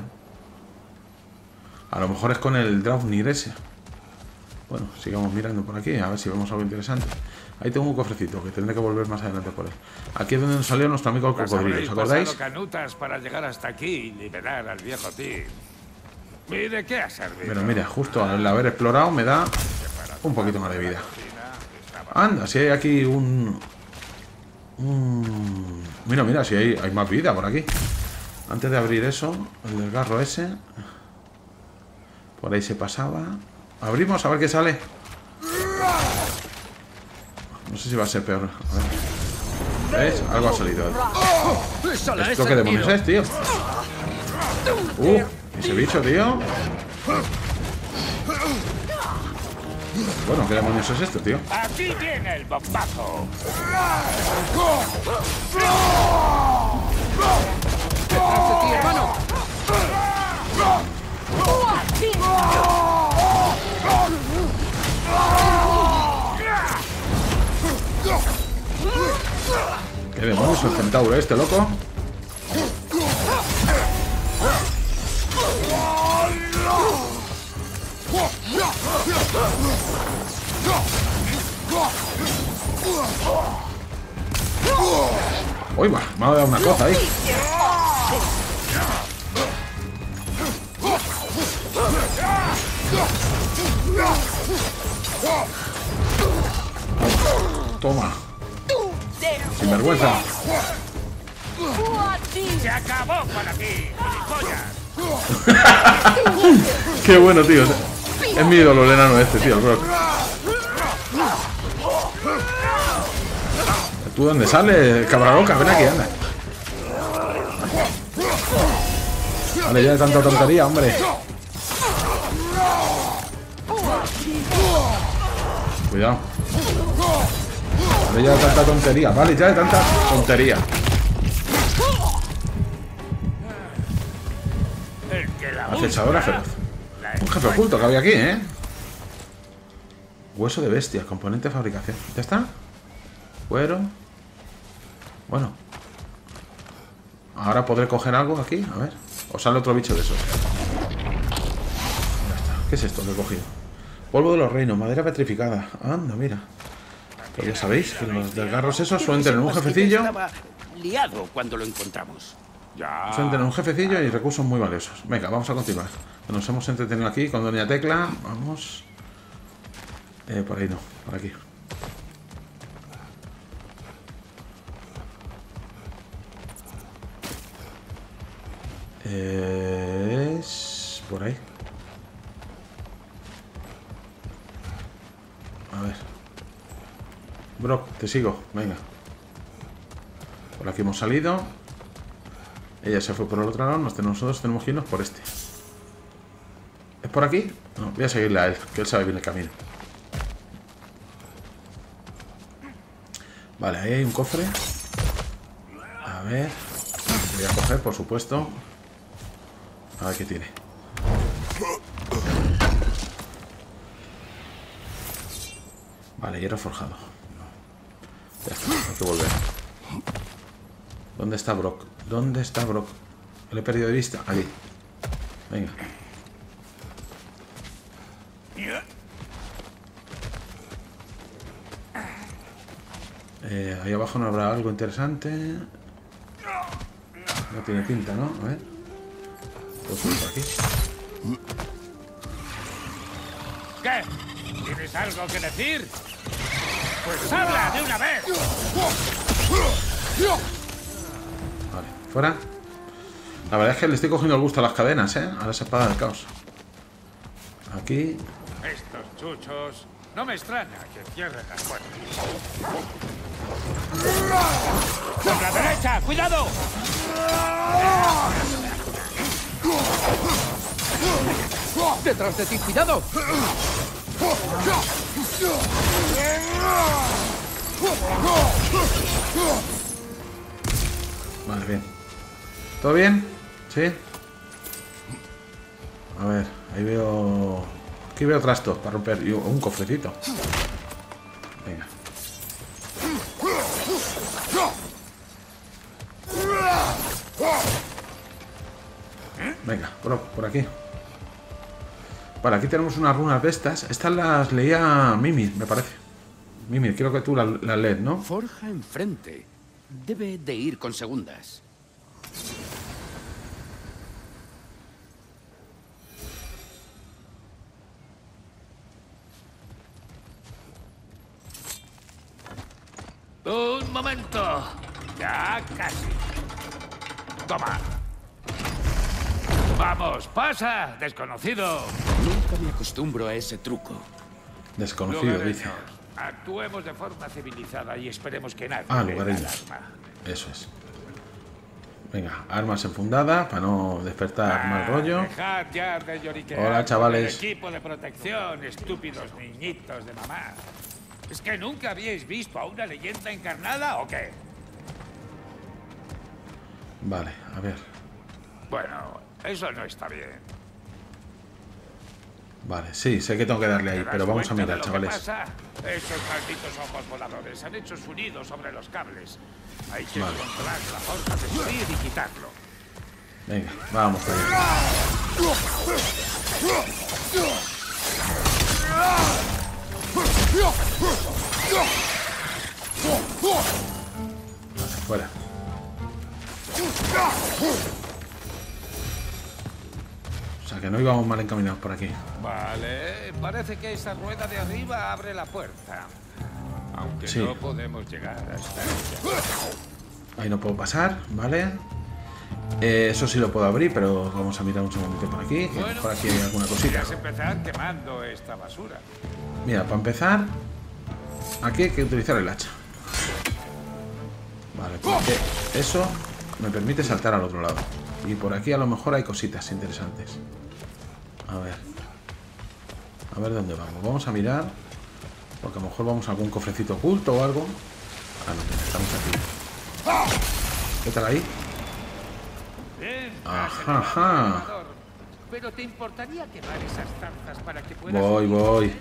A lo mejor es con el Draupnir ese. Bueno, sigamos mirando por aquí, a ver si vemos algo interesante. Ahí tengo un cofrecito, que tendré que volver más adelante por él. Aquí es donde nos salió nuestro amigo el cocodrilo, ¿os acordáis? Canutas para llegar hasta aquí y liberar al viejo Tyr. ¿Y de qué ha servido? Pero mira, justo al haber explorado me da un poquito más de vida. Anda, si hay aquí un... un... Mira, mira, si hay, hay más vida por aquí. Antes de abrir eso, el del garro ese... Por ahí se pasaba. Abrimos a ver qué sale. No sé si va a ser peor. A ver. ¿Ves? Algo ha salido. ¿Esto qué demonios es, tío? Uh, ese bicho, tío. Bueno, ¿qué demonios es esto, tío? Aquí viene el bombazo. ¡Detrás de ti, hermano! ¿Qué demonios es el centauro este, loco? Uy, va, me ha dado una cosa ahí. Toma. Sin vergüenza. Se acabó para ti, gilipollas. Qué bueno, tío. Es mi ídolo el enano este, tío, el Brock. ¿Tú dónde sales, cabra loca? Ven aquí, anda. Vale, ya de tanta tontería, hombre. Cuidado. Vale, ya de tanta tontería. Vale, ya de tanta tontería. Acechadora feroz. Un jefe oculto que había aquí, ¿eh? Hueso de bestia, componente de fabricación. ¿Ya está? Cuero. Bueno. Ahora podré coger algo aquí, a ver. O sale otro bicho de esos. Ya está. ¿Qué es esto que he cogido? Polvo de los reinos, madera petrificada. Anda, mira. Pues ya sabéis que los desgarros esos suelen tener un jefecillo. Estaba liado cuando lo encontramos. Ya. Suelen tener un jefecillo y recursos muy valiosos. Venga, vamos a continuar. Nos hemos entretenido aquí con Doña Tecla. Vamos. Eh, por ahí no, por aquí. Es por ahí. A ver. Brock, te sigo. Venga. Por aquí hemos salido. Ella se fue por el otro lado. Nosotros tenemos que irnos por este. ¿Es por aquí? No, voy a seguirle a él, que él sabe bien el camino. Vale, ahí hay un cofre. A ver. Lo voy a coger, por supuesto. A ver qué tiene. Vale, hierro forjado. Ya está, hay que volver. ¿Dónde está Brock? ¿Dónde está Brock? ¿Lo he perdido de vista? Allí. Venga. Eh, ahí abajo no habrá algo interesante. No tiene pinta, ¿no? A ver. Pues por aquí. ¿Qué? ¿Tienes algo que decir? Pues habla de una vez. Vale, fuera. La verdad es que le estoy cogiendo el gusto a las cadenas, ¿eh? A las espadas del caos. Aquí. Estos chuchos. No me extraña que cierren las puertas. ¡Por la derecha! ¡Cuidado! ¡Detrás de ti! ¡Cuidado! Vale, bien. ¿Todo bien? ¿Sí? A ver, ahí veo... Aquí veo trastos para romper. Y un cofrecito. Venga. Venga, por, por aquí. Vale, aquí tenemos unas runas de estas. Estas las leía Mimir, me parece. Mimir, creo que tú las la lees, ¿no? Forja enfrente. Debe de ir con segundas. Un momento. Ya casi. Toma. Vamos, pasa, desconocido. Nunca me acostumbro a ese truco. Desconocido, Lugareños, dice. actuemos de forma civilizada y esperemos que nadie Ah, vea lugareños. el arma. Eso es. Venga, armas enfundadas para no despertar Ah, mal rollo. dejad ya de lloriquear Hola, chavales. con el equipo de protección, estúpidos niñitos de mamá. ¿Es que nunca habíais visto a una leyenda encarnada o qué? Vale, a ver. Bueno, eso no está bien. Vale, sí, sé que tengo que darle ahí, ¿Te das pero vamos a cuenta mirar, de lo que chavales. pasa? Esos malditos ojos voladores han hecho su nido sobre los cables. Hay que Vale. encontrar la forma de subir y quitarlo. Venga, vamos allá. Vale, fuera. O sea que no íbamos mal encaminados por aquí. Vale, parece que esa rueda de arriba abre la puerta. Aunque Sí. no podemos llegar hasta ella. Ahí no puedo pasar, ¿vale? Eh, eso sí lo puedo abrir, pero vamos a mirar un segundito por aquí. Que Bueno, por aquí hay alguna cosita. podrías empezar quemando esta basura. Mira, para empezar, aquí hay que utilizar el hacha. Vale, porque eso me permite saltar al otro lado. Y por aquí a lo mejor hay cositas interesantes. A ver. A ver dónde vamos. Vamos a mirar. Porque a lo mejor vamos a algún cofrecito oculto o algo. Ah, no, mira, estamos aquí. ¿Qué tal ahí? Bien, Ajá, has elevado ajá. el elevador. Pero ¿te importaría quemar esas zarzas para que puedas... Voy, subir? voy.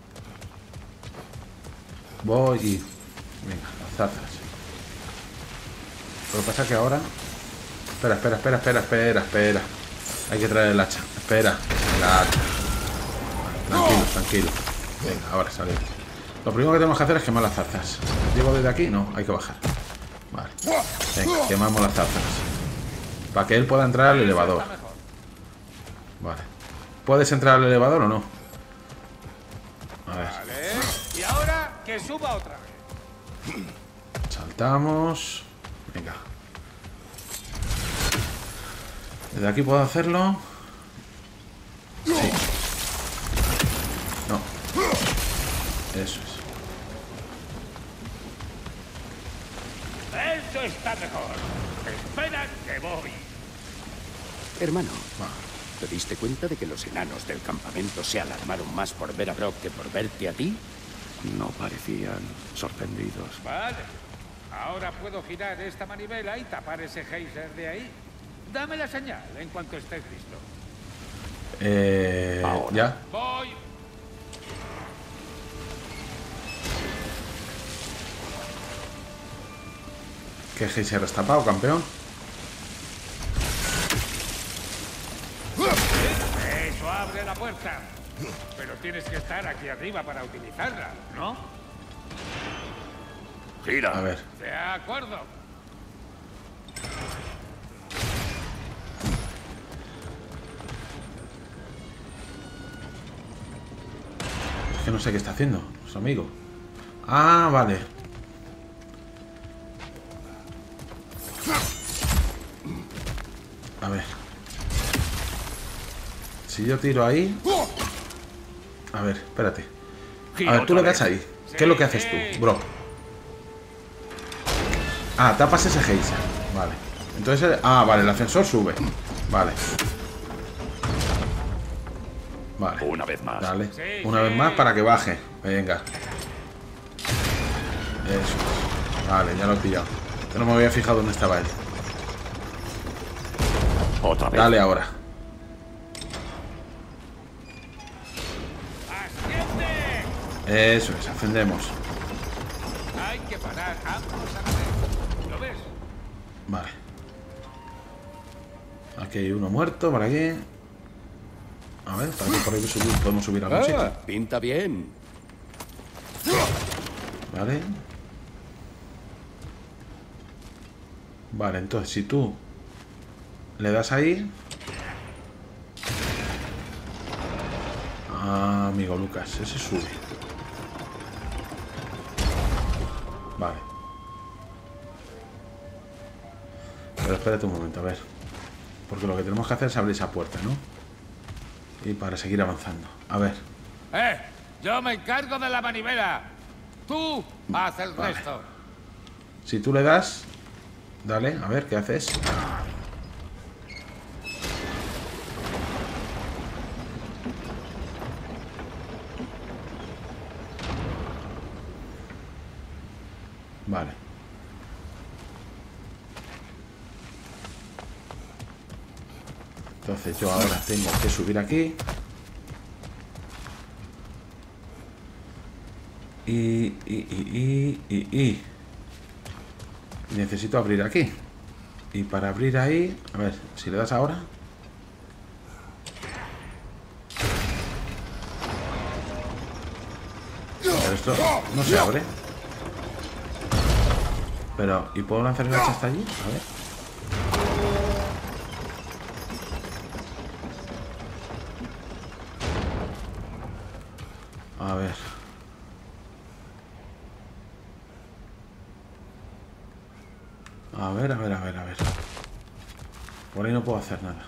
Voy y... Venga, las zarzas. Lo que pasa es que ahora... Espera, espera, espera, espera, espera, espera. Hay que traer el hacha. Espera, el hacha. Tranquilos. Tranquilo. Venga, ahora sale. Lo primero que tenemos que hacer es quemar las zarzas. ¿Llego desde aquí? No, hay que bajar. Vale. Venga, quemamos las zarzas. Para que él pueda entrar al elevador. Vale. ¿Puedes entrar al elevador o no? A ver. Vale. Y ahora que suba otra vez. Saltamos. Venga. ¿Desde aquí puedo hacerlo? Sí. No. Eso es. Eso está mejor. Espera que voy. Hermano, ¿te diste cuenta de que los enanos del campamento se alarmaron más por ver a Brock que por verte a ti? No parecían sorprendidos. Vale. Ahora puedo girar esta manivela y tapar ese geyser de ahí. Dame la señal en cuanto estés listo. Eh... Ahora. ¿Ya? Voy. ¿Qué geyser has tapado, campeón? Eso abre la puerta. Pero tienes que estar aquí arriba para utilizarla, ¿no? Gira. A ver. De acuerdo. Es que no sé qué está haciendo su amigo. Ah, vale. A ver. Si yo tiro ahí... A ver, espérate. A ver, tú le das ahí. ¿Qué es lo que haces tú, bro? Ah, tapas ese geyser. Vale. Entonces... Ah, vale, el ascensor sube. Vale. Vale. Una vez más. Dale. Una vez más para que baje. Venga. Eso. Vale, ya lo he pillado. Que no me había fijado dónde estaba él. Otra vez. Dale ahora. ¡Asciende! Eso es, ascendemos. Hay que parar ambos a la vez. ¿Lo ves? Vale. Aquí hay uno muerto, por aquí. A ver, para que por ahí subir, podemos subir a algún sitio. Ah, pinta bien. Vale. Vale, entonces si tú le das ahí. Ah, amigo Lucas, ese sube. Vale. Pero espérate un momento, a ver. Porque lo que tenemos que hacer es abrir esa puerta, ¿no? Y para seguir avanzando. A ver. ¡Eh! Yo me encargo de la manivela. Tú haz el Vale. resto. Si tú le das... Dale, a ver, ¿qué haces? Vale. Entonces yo ahora tengo que subir aquí. Y, y, y, y, y, y. Necesito abrir aquí. Y para abrir ahí... A ver, si le das ahora... Pero esto no se abre. Pero... ¿Y puedo lanzar el hacha hasta allí? A ver. A ver. A ver, a ver, a ver, a ver. Por ahí no puedo hacer nada.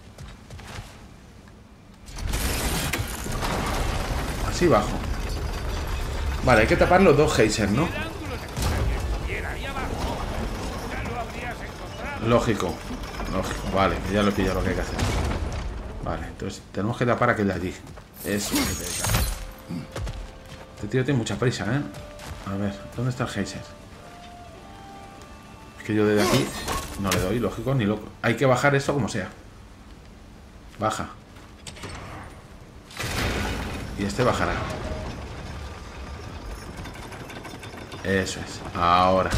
Así bajo. Vale, hay que tapar los dos geysers, ¿no? Lógico. Lógico, vale, ya lo he pillado lo que hay que hacer. Vale, entonces tenemos que tapar aquel de allí. Eso. Este tío tiene mucha prisa, ¿eh? A ver, ¿dónde está el geyser? Es que yo desde aquí no le doy, lógico, ni loco. Hay que bajar esto como sea. Baja. Y este bajará. Eso es. Ahora.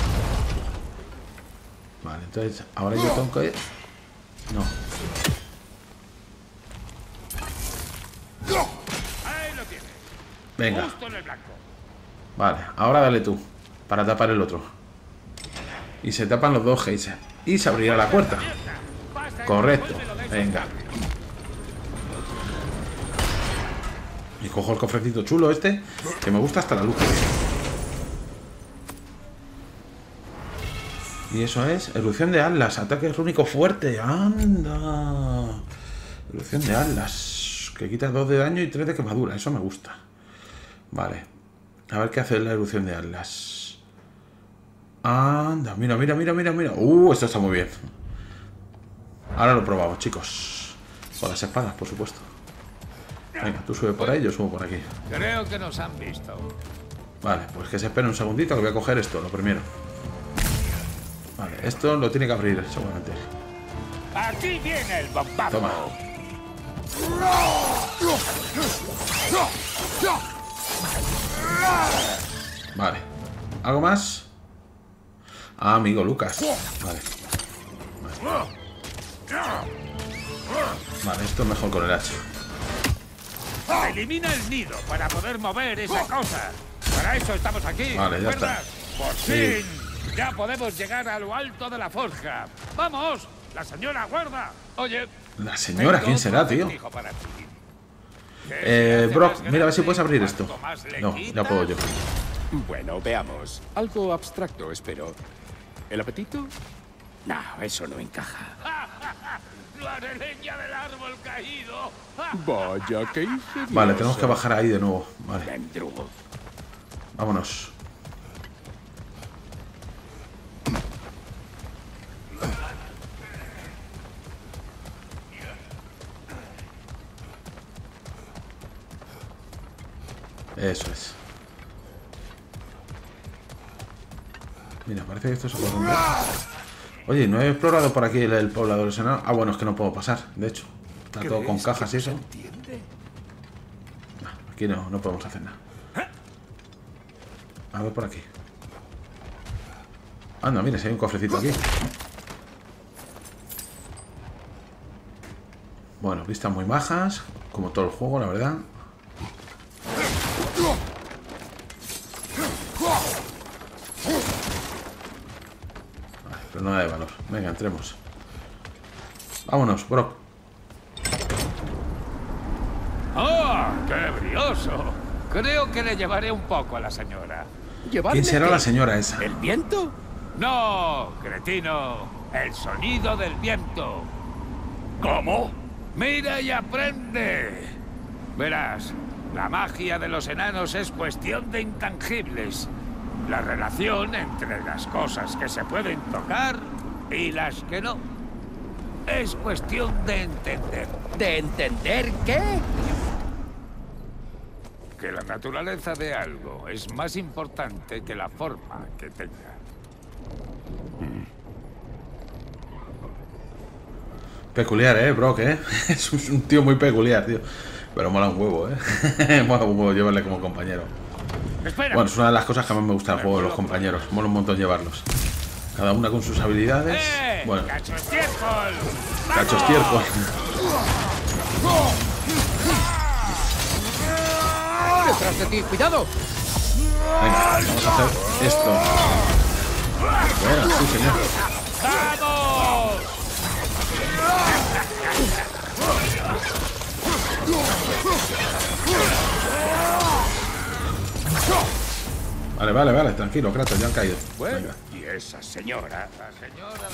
Vale, entonces ahora yo tengo que... No. Ahí lo tienes. Venga. Justo en el blanco. Vale, ahora dale tú. Para tapar el otro. Y se tapan los dos geysers. Y se abrirá la puerta. Correcto. Venga. Y cojo el cofrecito chulo este, que me gusta hasta la luz. Y eso es erupción de Atlas, ataque rúnico fuerte. Anda. Erupción de Atlas, que quita dos de daño y tres de quemadura. Eso me gusta. Vale. A ver qué hace la erupción de Atlas. Anda, mira, mira, mira, mira, mira. Uh, esto está muy bien. Ahora lo probamos, chicos. Con las espadas, por supuesto. Venga, tú sube por ahí, yo subo por aquí. Creo que nos han visto. Vale, pues que se espere un segundito que voy a coger esto, lo primero. Vale, esto lo tiene que abrir, seguramente. Aquí viene el bombazo. Toma. Vale. ¿Algo más? Ah, amigo Lucas. Vale. Vale. Vale, esto es mejor con el hacha. Elimina el nido para poder mover esa cosa. Para eso estamos aquí. Vale, ya está. Por Sí. fin. Ya podemos llegar a lo alto de la forja. ¡Vamos! ¡La señora guarda! Oye... La señora, ¿quién será, tío? Eh, Brock, mira a ver si puedes abrir esto. No, ya puedo yo. Bueno, veamos. Algo abstracto, espero. ¿El apetito? No, eso no encaja. ¡No haré leña del árbol caído! Vaya, qué ingenioso. Vale, tenemos que bajar ahí de nuevo. Vale. Vendrugo. Vámonos. Eso es. Mira, parece que esto se puede romper. Oye, ¿no he explorado por aquí el, el poblador del Senado? Ah, bueno, es que no puedo pasar, de hecho. Está todo con cajas y eso. No, aquí no, no podemos hacer nada. A ver por aquí. Anda, mira, si hay un cofrecito aquí. Bueno, vistas muy bajas, como todo el juego, la verdad. Vale, pero nada de valor. Venga, entremos. Vámonos, Brock. ¡Oh, qué brioso! Creo que le llevaré un poco a la señora. ¿Quién será la señora esa? ¿El viento? No, cretino. El sonido del viento. ¿Cómo? Mira y aprende. Verás, la magia de los enanos es cuestión de intangibles. La relación entre las cosas que se pueden tocar y las que no. Es cuestión de entender. ¿De entender qué? Que la naturaleza de algo es más importante que la forma que tenga. Peculiar, eh, Brock, eh. Es un tío muy peculiar, tío. Pero mola un huevo, eh. Mola un huevo llevarle como compañero. Espera. Bueno, es una de las cosas que más me gusta del juego de los compañeros. Mola un montón llevarlos. Cada una con sus habilidades. ¡Eh! Bueno, ¡Cacho estiércol! cacho estiércol. ¡Detrás de ti! ¡Cuidado! Venga, vamos a hacer esto. Bueno, sí, señor. ¡Vamos! Vale, vale, vale, tranquilo, Kratos, ya han caído. Bueno, Venga. y esa señora. La señora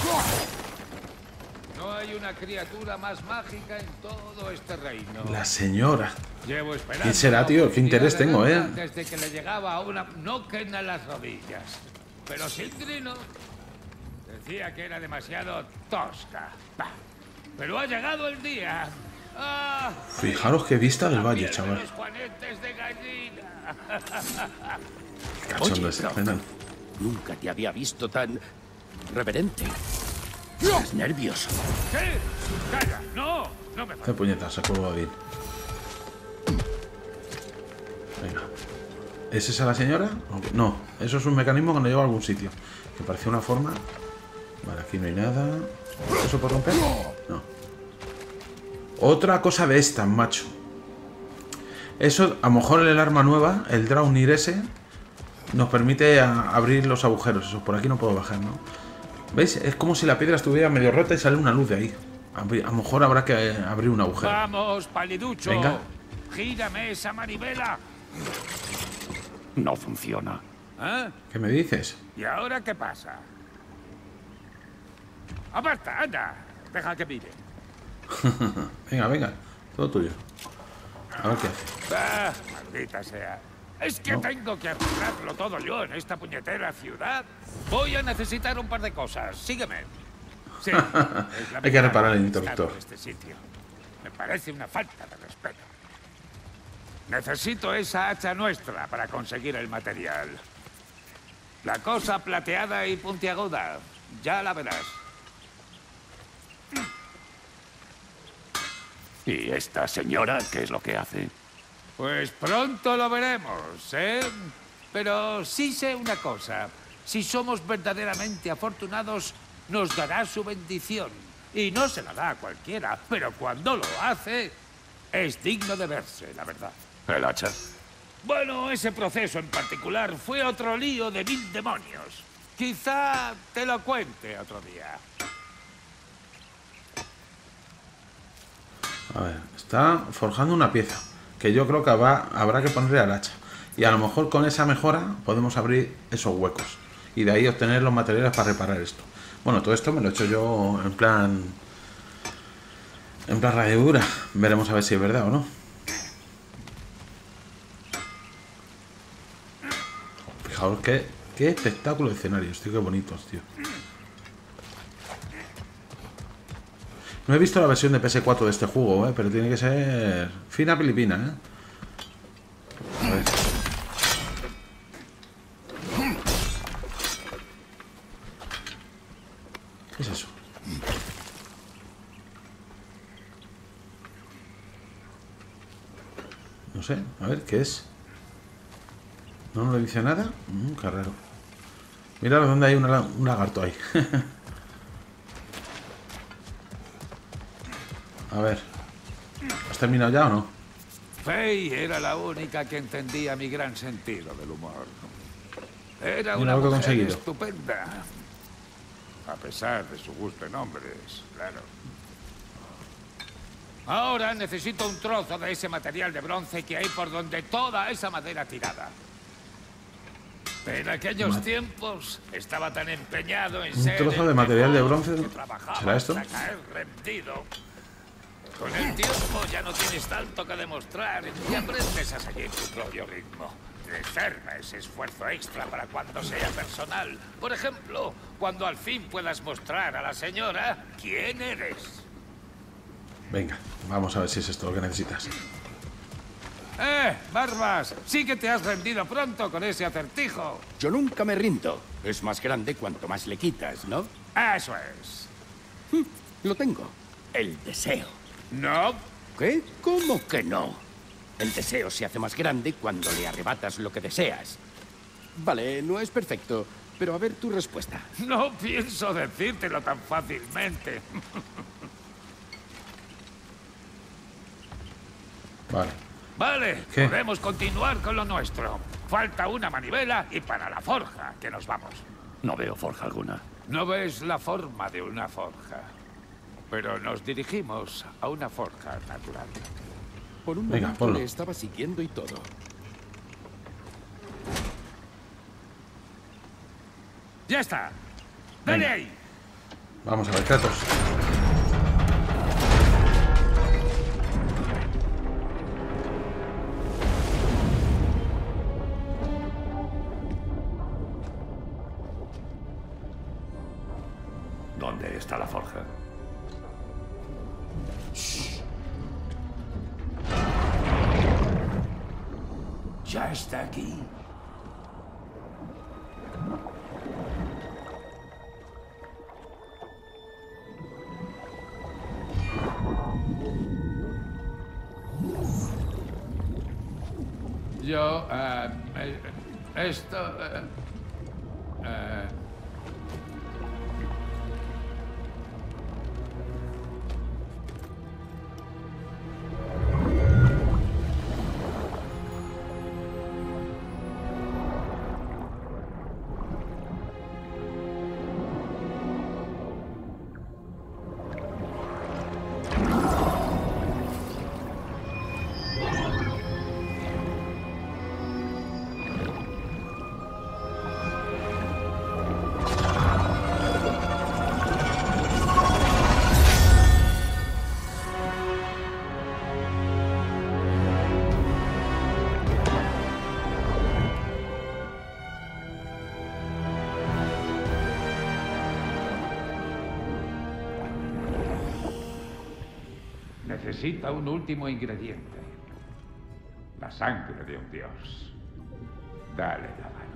de... No hay una criatura más mágica en todo este reino. La señora. Llevo esperando ¿Quién será, tío? ¿Qué interés la tengo, eh? Desde que le llegaba a una noquen a las rodillas. Pero Sindri no. Decía que era demasiado tosca. Bah. Pero ha llegado el día. ¡Ah! Fijaros qué vista del valle, También chaval. los juanetes de gallina. Cachondo Oye, ese, Brock, fenomenal. Nunca te había visto tan reverente. Estás nervioso. ¿Qué? ¡Calla! ¡No! ¡No me Hace puñetas, se acuerda bien. Venga. ¿Es esa la señora? Aunque- No, eso es un mecanismo que nos lleva a algún sitio. Que parecía una forma. Vale, aquí no hay nada. ¿Eso puede romper? No. Otra cosa de estas, macho. Eso, a lo mejor el arma nueva, el Draunir ese, nos permite a abrir los agujeros. Eso, por aquí no puedo bajar, ¿no? ¿Veis? Es como si la piedra estuviera medio rota y sale una luz de ahí. A lo mejor habrá que abrir un agujero. Vamos, paliducho. Venga. Gírame esa manivela. No funciona. ¿Eh? ¿Qué me dices? ¿Y ahora qué pasa? ¡Aparta, anda! Deja que mire. Venga, venga. Todo tuyo. A ver qué hace. Ah, maldita sea. Es que No. tengo que arreglarlo todo yo en esta puñetera ciudad. Voy a necesitar un par de cosas. Sígueme. Sí, es la Hay que reparar el mitad interruptor. de este sitio. Me parece una falta de respeto. Necesito esa hacha nuestra para conseguir el material. La cosa plateada y puntiaguda. Ya la verás. ¿Y esta señora qué es lo que hace? Pues pronto lo veremos, ¿eh? Pero sí sé una cosa. Si somos verdaderamente afortunados, nos dará su bendición. Y no se la da a cualquiera, pero cuando lo hace, es digno de verse, la verdad. ¿El hacha? Bueno, ese proceso en particular fue otro lío de mil demonios. Quizá te lo cuente otro día. A ver, está forjando una pieza que yo creo que va, habrá que ponerle al hacha. Y a lo mejor con esa mejora podemos abrir esos huecos. Y de ahí obtener los materiales para reparar esto. Bueno, todo esto me lo he hecho yo en plan... En plan radiadura. Veremos a ver si es verdad o no. Fijaos qué, qué espectáculo de escenarios, tío, qué bonitos, tío. No he visto la versión de P S cuatro de este juego, ¿eh? Pero tiene que ser fina filipina, ¿eh? A ver. ¿Qué es eso? No sé, a ver, ¿qué es? ¿No nos dice nada? Mm, qué raro. Mira dónde hay una, un lagarto ahí. A ver. ¿Has terminado ya o no? Faye era la única que entendía mi gran sentido del humor. Era Mira una lo que he mujer conseguido. estupenda. A pesar de su gusto en hombres, claro. Ahora necesito un trozo de ese material de bronce que hay por donde toda esa madera tirada. En aquellos Ma- tiempos estaba tan empeñado en Un ser trozo el de material de mejor bronce. que trabajaba ¿Será esto? hasta caer rendido. Con el tiempo ya no tienes tanto que demostrar y aprendes a seguir tu propio ritmo. Reserva ese esfuerzo extra para cuando sea personal. Por ejemplo, cuando al fin puedas mostrar a la señora quién eres. Venga, vamos a ver si es esto lo que necesitas. ¡Eh, Barbas! Sí que te has rendido pronto con ese acertijo. Yo nunca me rindo. Es más grande cuanto más le quitas, ¿no? Eso es. Lo tengo. El deseo. ¿No? ¿Qué? ¿Cómo que no? El deseo se hace más grande cuando le arrebatas lo que deseas. Vale, no es perfecto, pero a ver tu respuesta. No pienso decírtelo tan fácilmente. Vale. Vale, ¿Qué? podemos continuar con lo nuestro. Falta una manivela y para la forja, que nos vamos. No veo forja alguna. No ves la forma de una forja, pero nos dirigimos a una forja natural. Por un Venga, momento ponlo. le estaba siguiendo y todo. ¡Ya está! ¡Dale Venga. ahí! Vamos a ver, Kratos. ¿Dónde está la forja? Ya está aquí. Yo, eh, eh, esto... eh, eh, necesita un último ingrediente. La sangre de un dios. Dale la mano.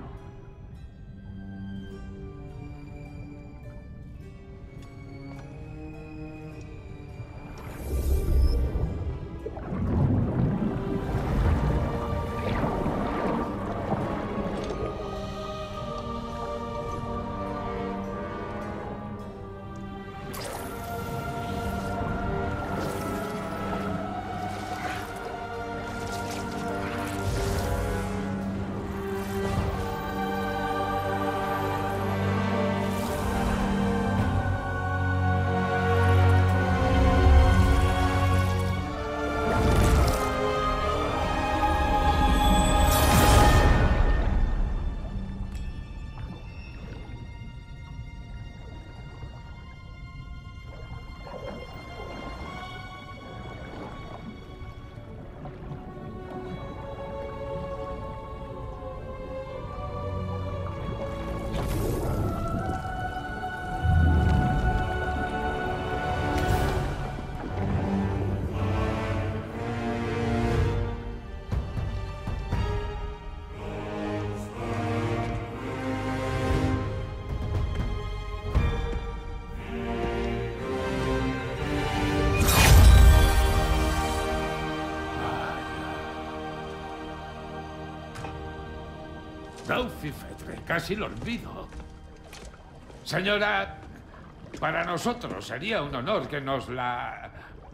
Daufifetre, casi lo olvido. Señora, para nosotros sería un honor que nos la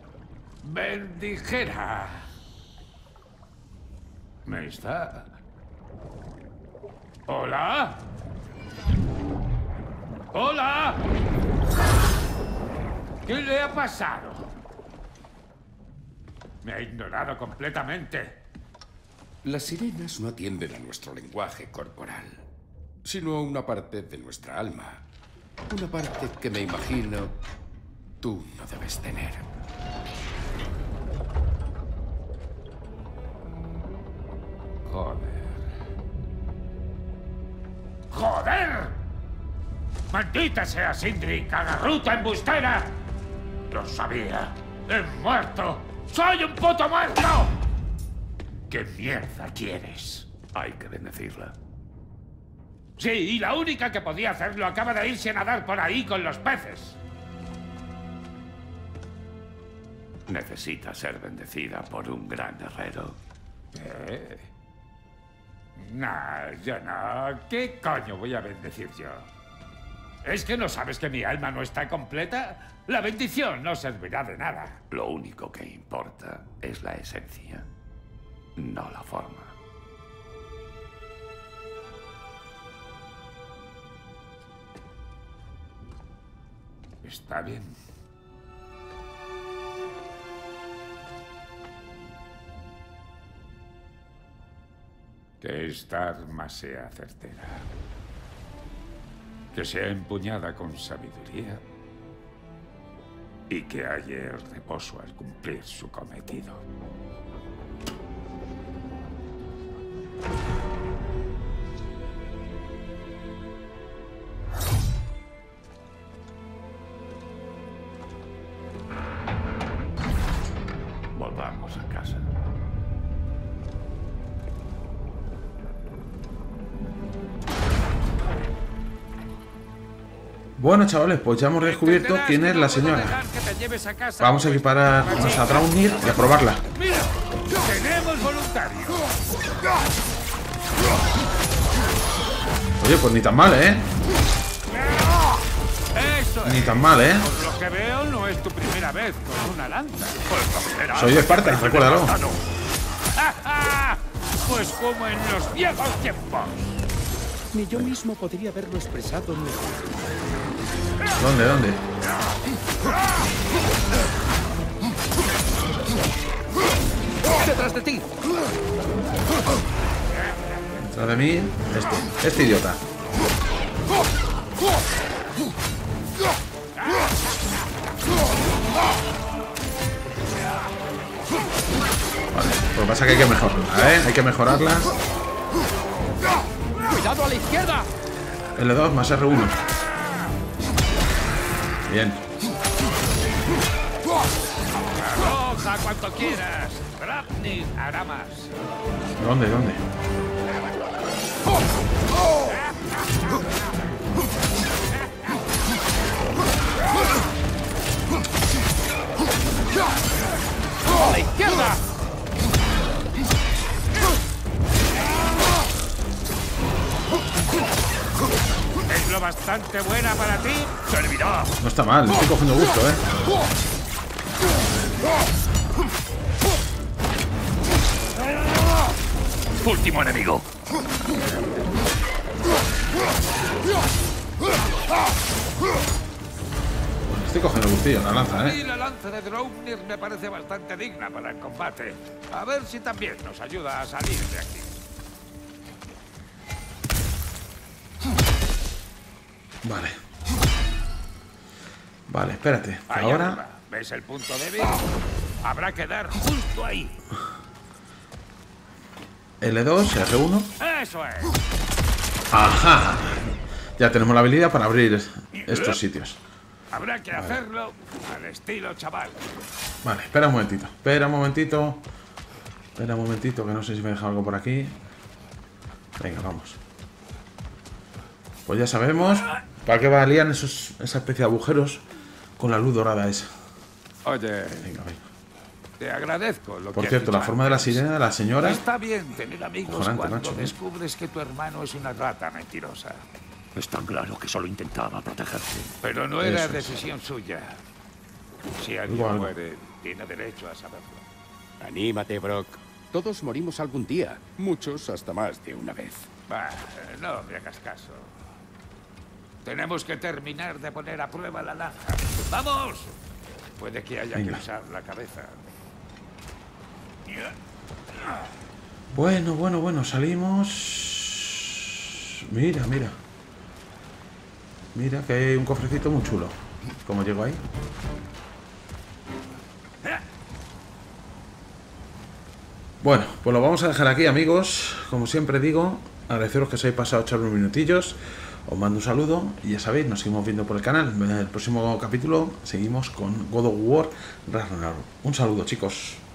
bendijera. ¿Me está? ¿Hola? ¿Hola? ¿Qué le ha pasado? Me ha ignorado completamente. Las sirenas no atienden a nuestro lenguaje corporal, sino a una parte de nuestra alma. Una parte que me imagino tú no debes tener. Joder. ¡Joder! ¡Maldita sea Sindri, cagarruta embustera! ¡Lo sabía! ¡He muerto! ¡Soy un puto muerto! ¿Qué mierda quieres? Hay que bendecirla. Sí, y la única que podía hacerlo acaba de irse a nadar por ahí con los peces. Necesita ser bendecida por un gran herrero. ¿Eh? No, yo no. ¿Qué coño voy a bendecir yo? ¿Es que no sabes que mi alma no está completa? La bendición no servirá de nada. Lo único que importa es la esencia, no la forma. Está bien. Que esta arma sea certera. Que sea empuñada con sabiduría. Y que halle el reposo al cumplir su cometido. Volvamos a casa. Bueno, chavales, pues ya hemos descubierto quién es la señora. Vamos a equipararnos a Draupnir y a probarla. ¡Mira! ¡Tenemos voluntarios! Oye, pues ni tan mal, ¿eh? Eso Ni es. tan mal, ¿eh? Por lo que veo, no es tu primera vez con una lanza. Soy de Esparta, recuérdalo. Pues como en los viejos tiempos. Ni yo mismo podría haberlo expresado mejor. ¿Dónde, dónde? ¡Detrás de ti! Detrás de mí, este, este idiota. Vale, lo que pasa es que hay que mejorarla, ¿eh? Hay que mejorarla. ¡Cuidado a la izquierda! L dos más R uno. Bien. Baja cuanto quieras. Grapnir hará más. ¿Dónde, dónde? ¡A la izquierda! ¿Es lo bastante buena para ti? ¡Servirá! No está mal, estoy cogiendo gusto, ¿eh? Último enemigo. Estoy cogiendo gustillo, la lanza, Y ¿eh? la lanza de Draupnir me parece bastante digna para el combate. A ver si también nos ayuda a salir de aquí. Vale. Vale, espérate. Que Ahí ahora... arriba. ¿Ves el punto débil? Habrá que dar justo ahí. L dos, R uno. ¡Eso es! ¡Ajá! Ya tenemos la habilidad para abrir estos sitios. Habrá que hacerlo al estilo chaval. Vale, espera un momentito. Espera un momentito. Espera un momentito, que no sé si me he dejado algo por aquí. Venga, vamos. Pues ya sabemos para qué valían esos, esa especie de agujeros con la luz dorada esa. Oye, Venga, venga. te agradezco lo Por que cierto, has la dicho forma de la antes. sirena de la señora... Está bien tener amigos Cojonante, cuando macho, ¿eh? descubres que tu hermano es una rata mentirosa. Es tan claro que solo intentaba protegerte. Pero no era Eso es. decisión suya. Si Digo alguien algo. muere, tiene derecho a saberlo. Anímate, Brock. Todos morimos algún día. Muchos hasta más de una vez. Bah, no me hagas caso. Tenemos que terminar de poner a prueba la lanza. ¡Vamos! Puede que haya Venga. que usar la cabeza. Bueno, bueno, bueno, salimos... Mira, mira. Mira que hay un cofrecito muy chulo. ¿Cómo llego ahí? Bueno, pues lo vamos a dejar aquí, amigos. Como siempre digo, agradeceros que os hayáis pasado a echar unos minutillos. Os mando un saludo y ya sabéis, nos seguimos viendo por el canal. En el próximo capítulo seguimos con God of War Ragnarok. Un saludo, chicos.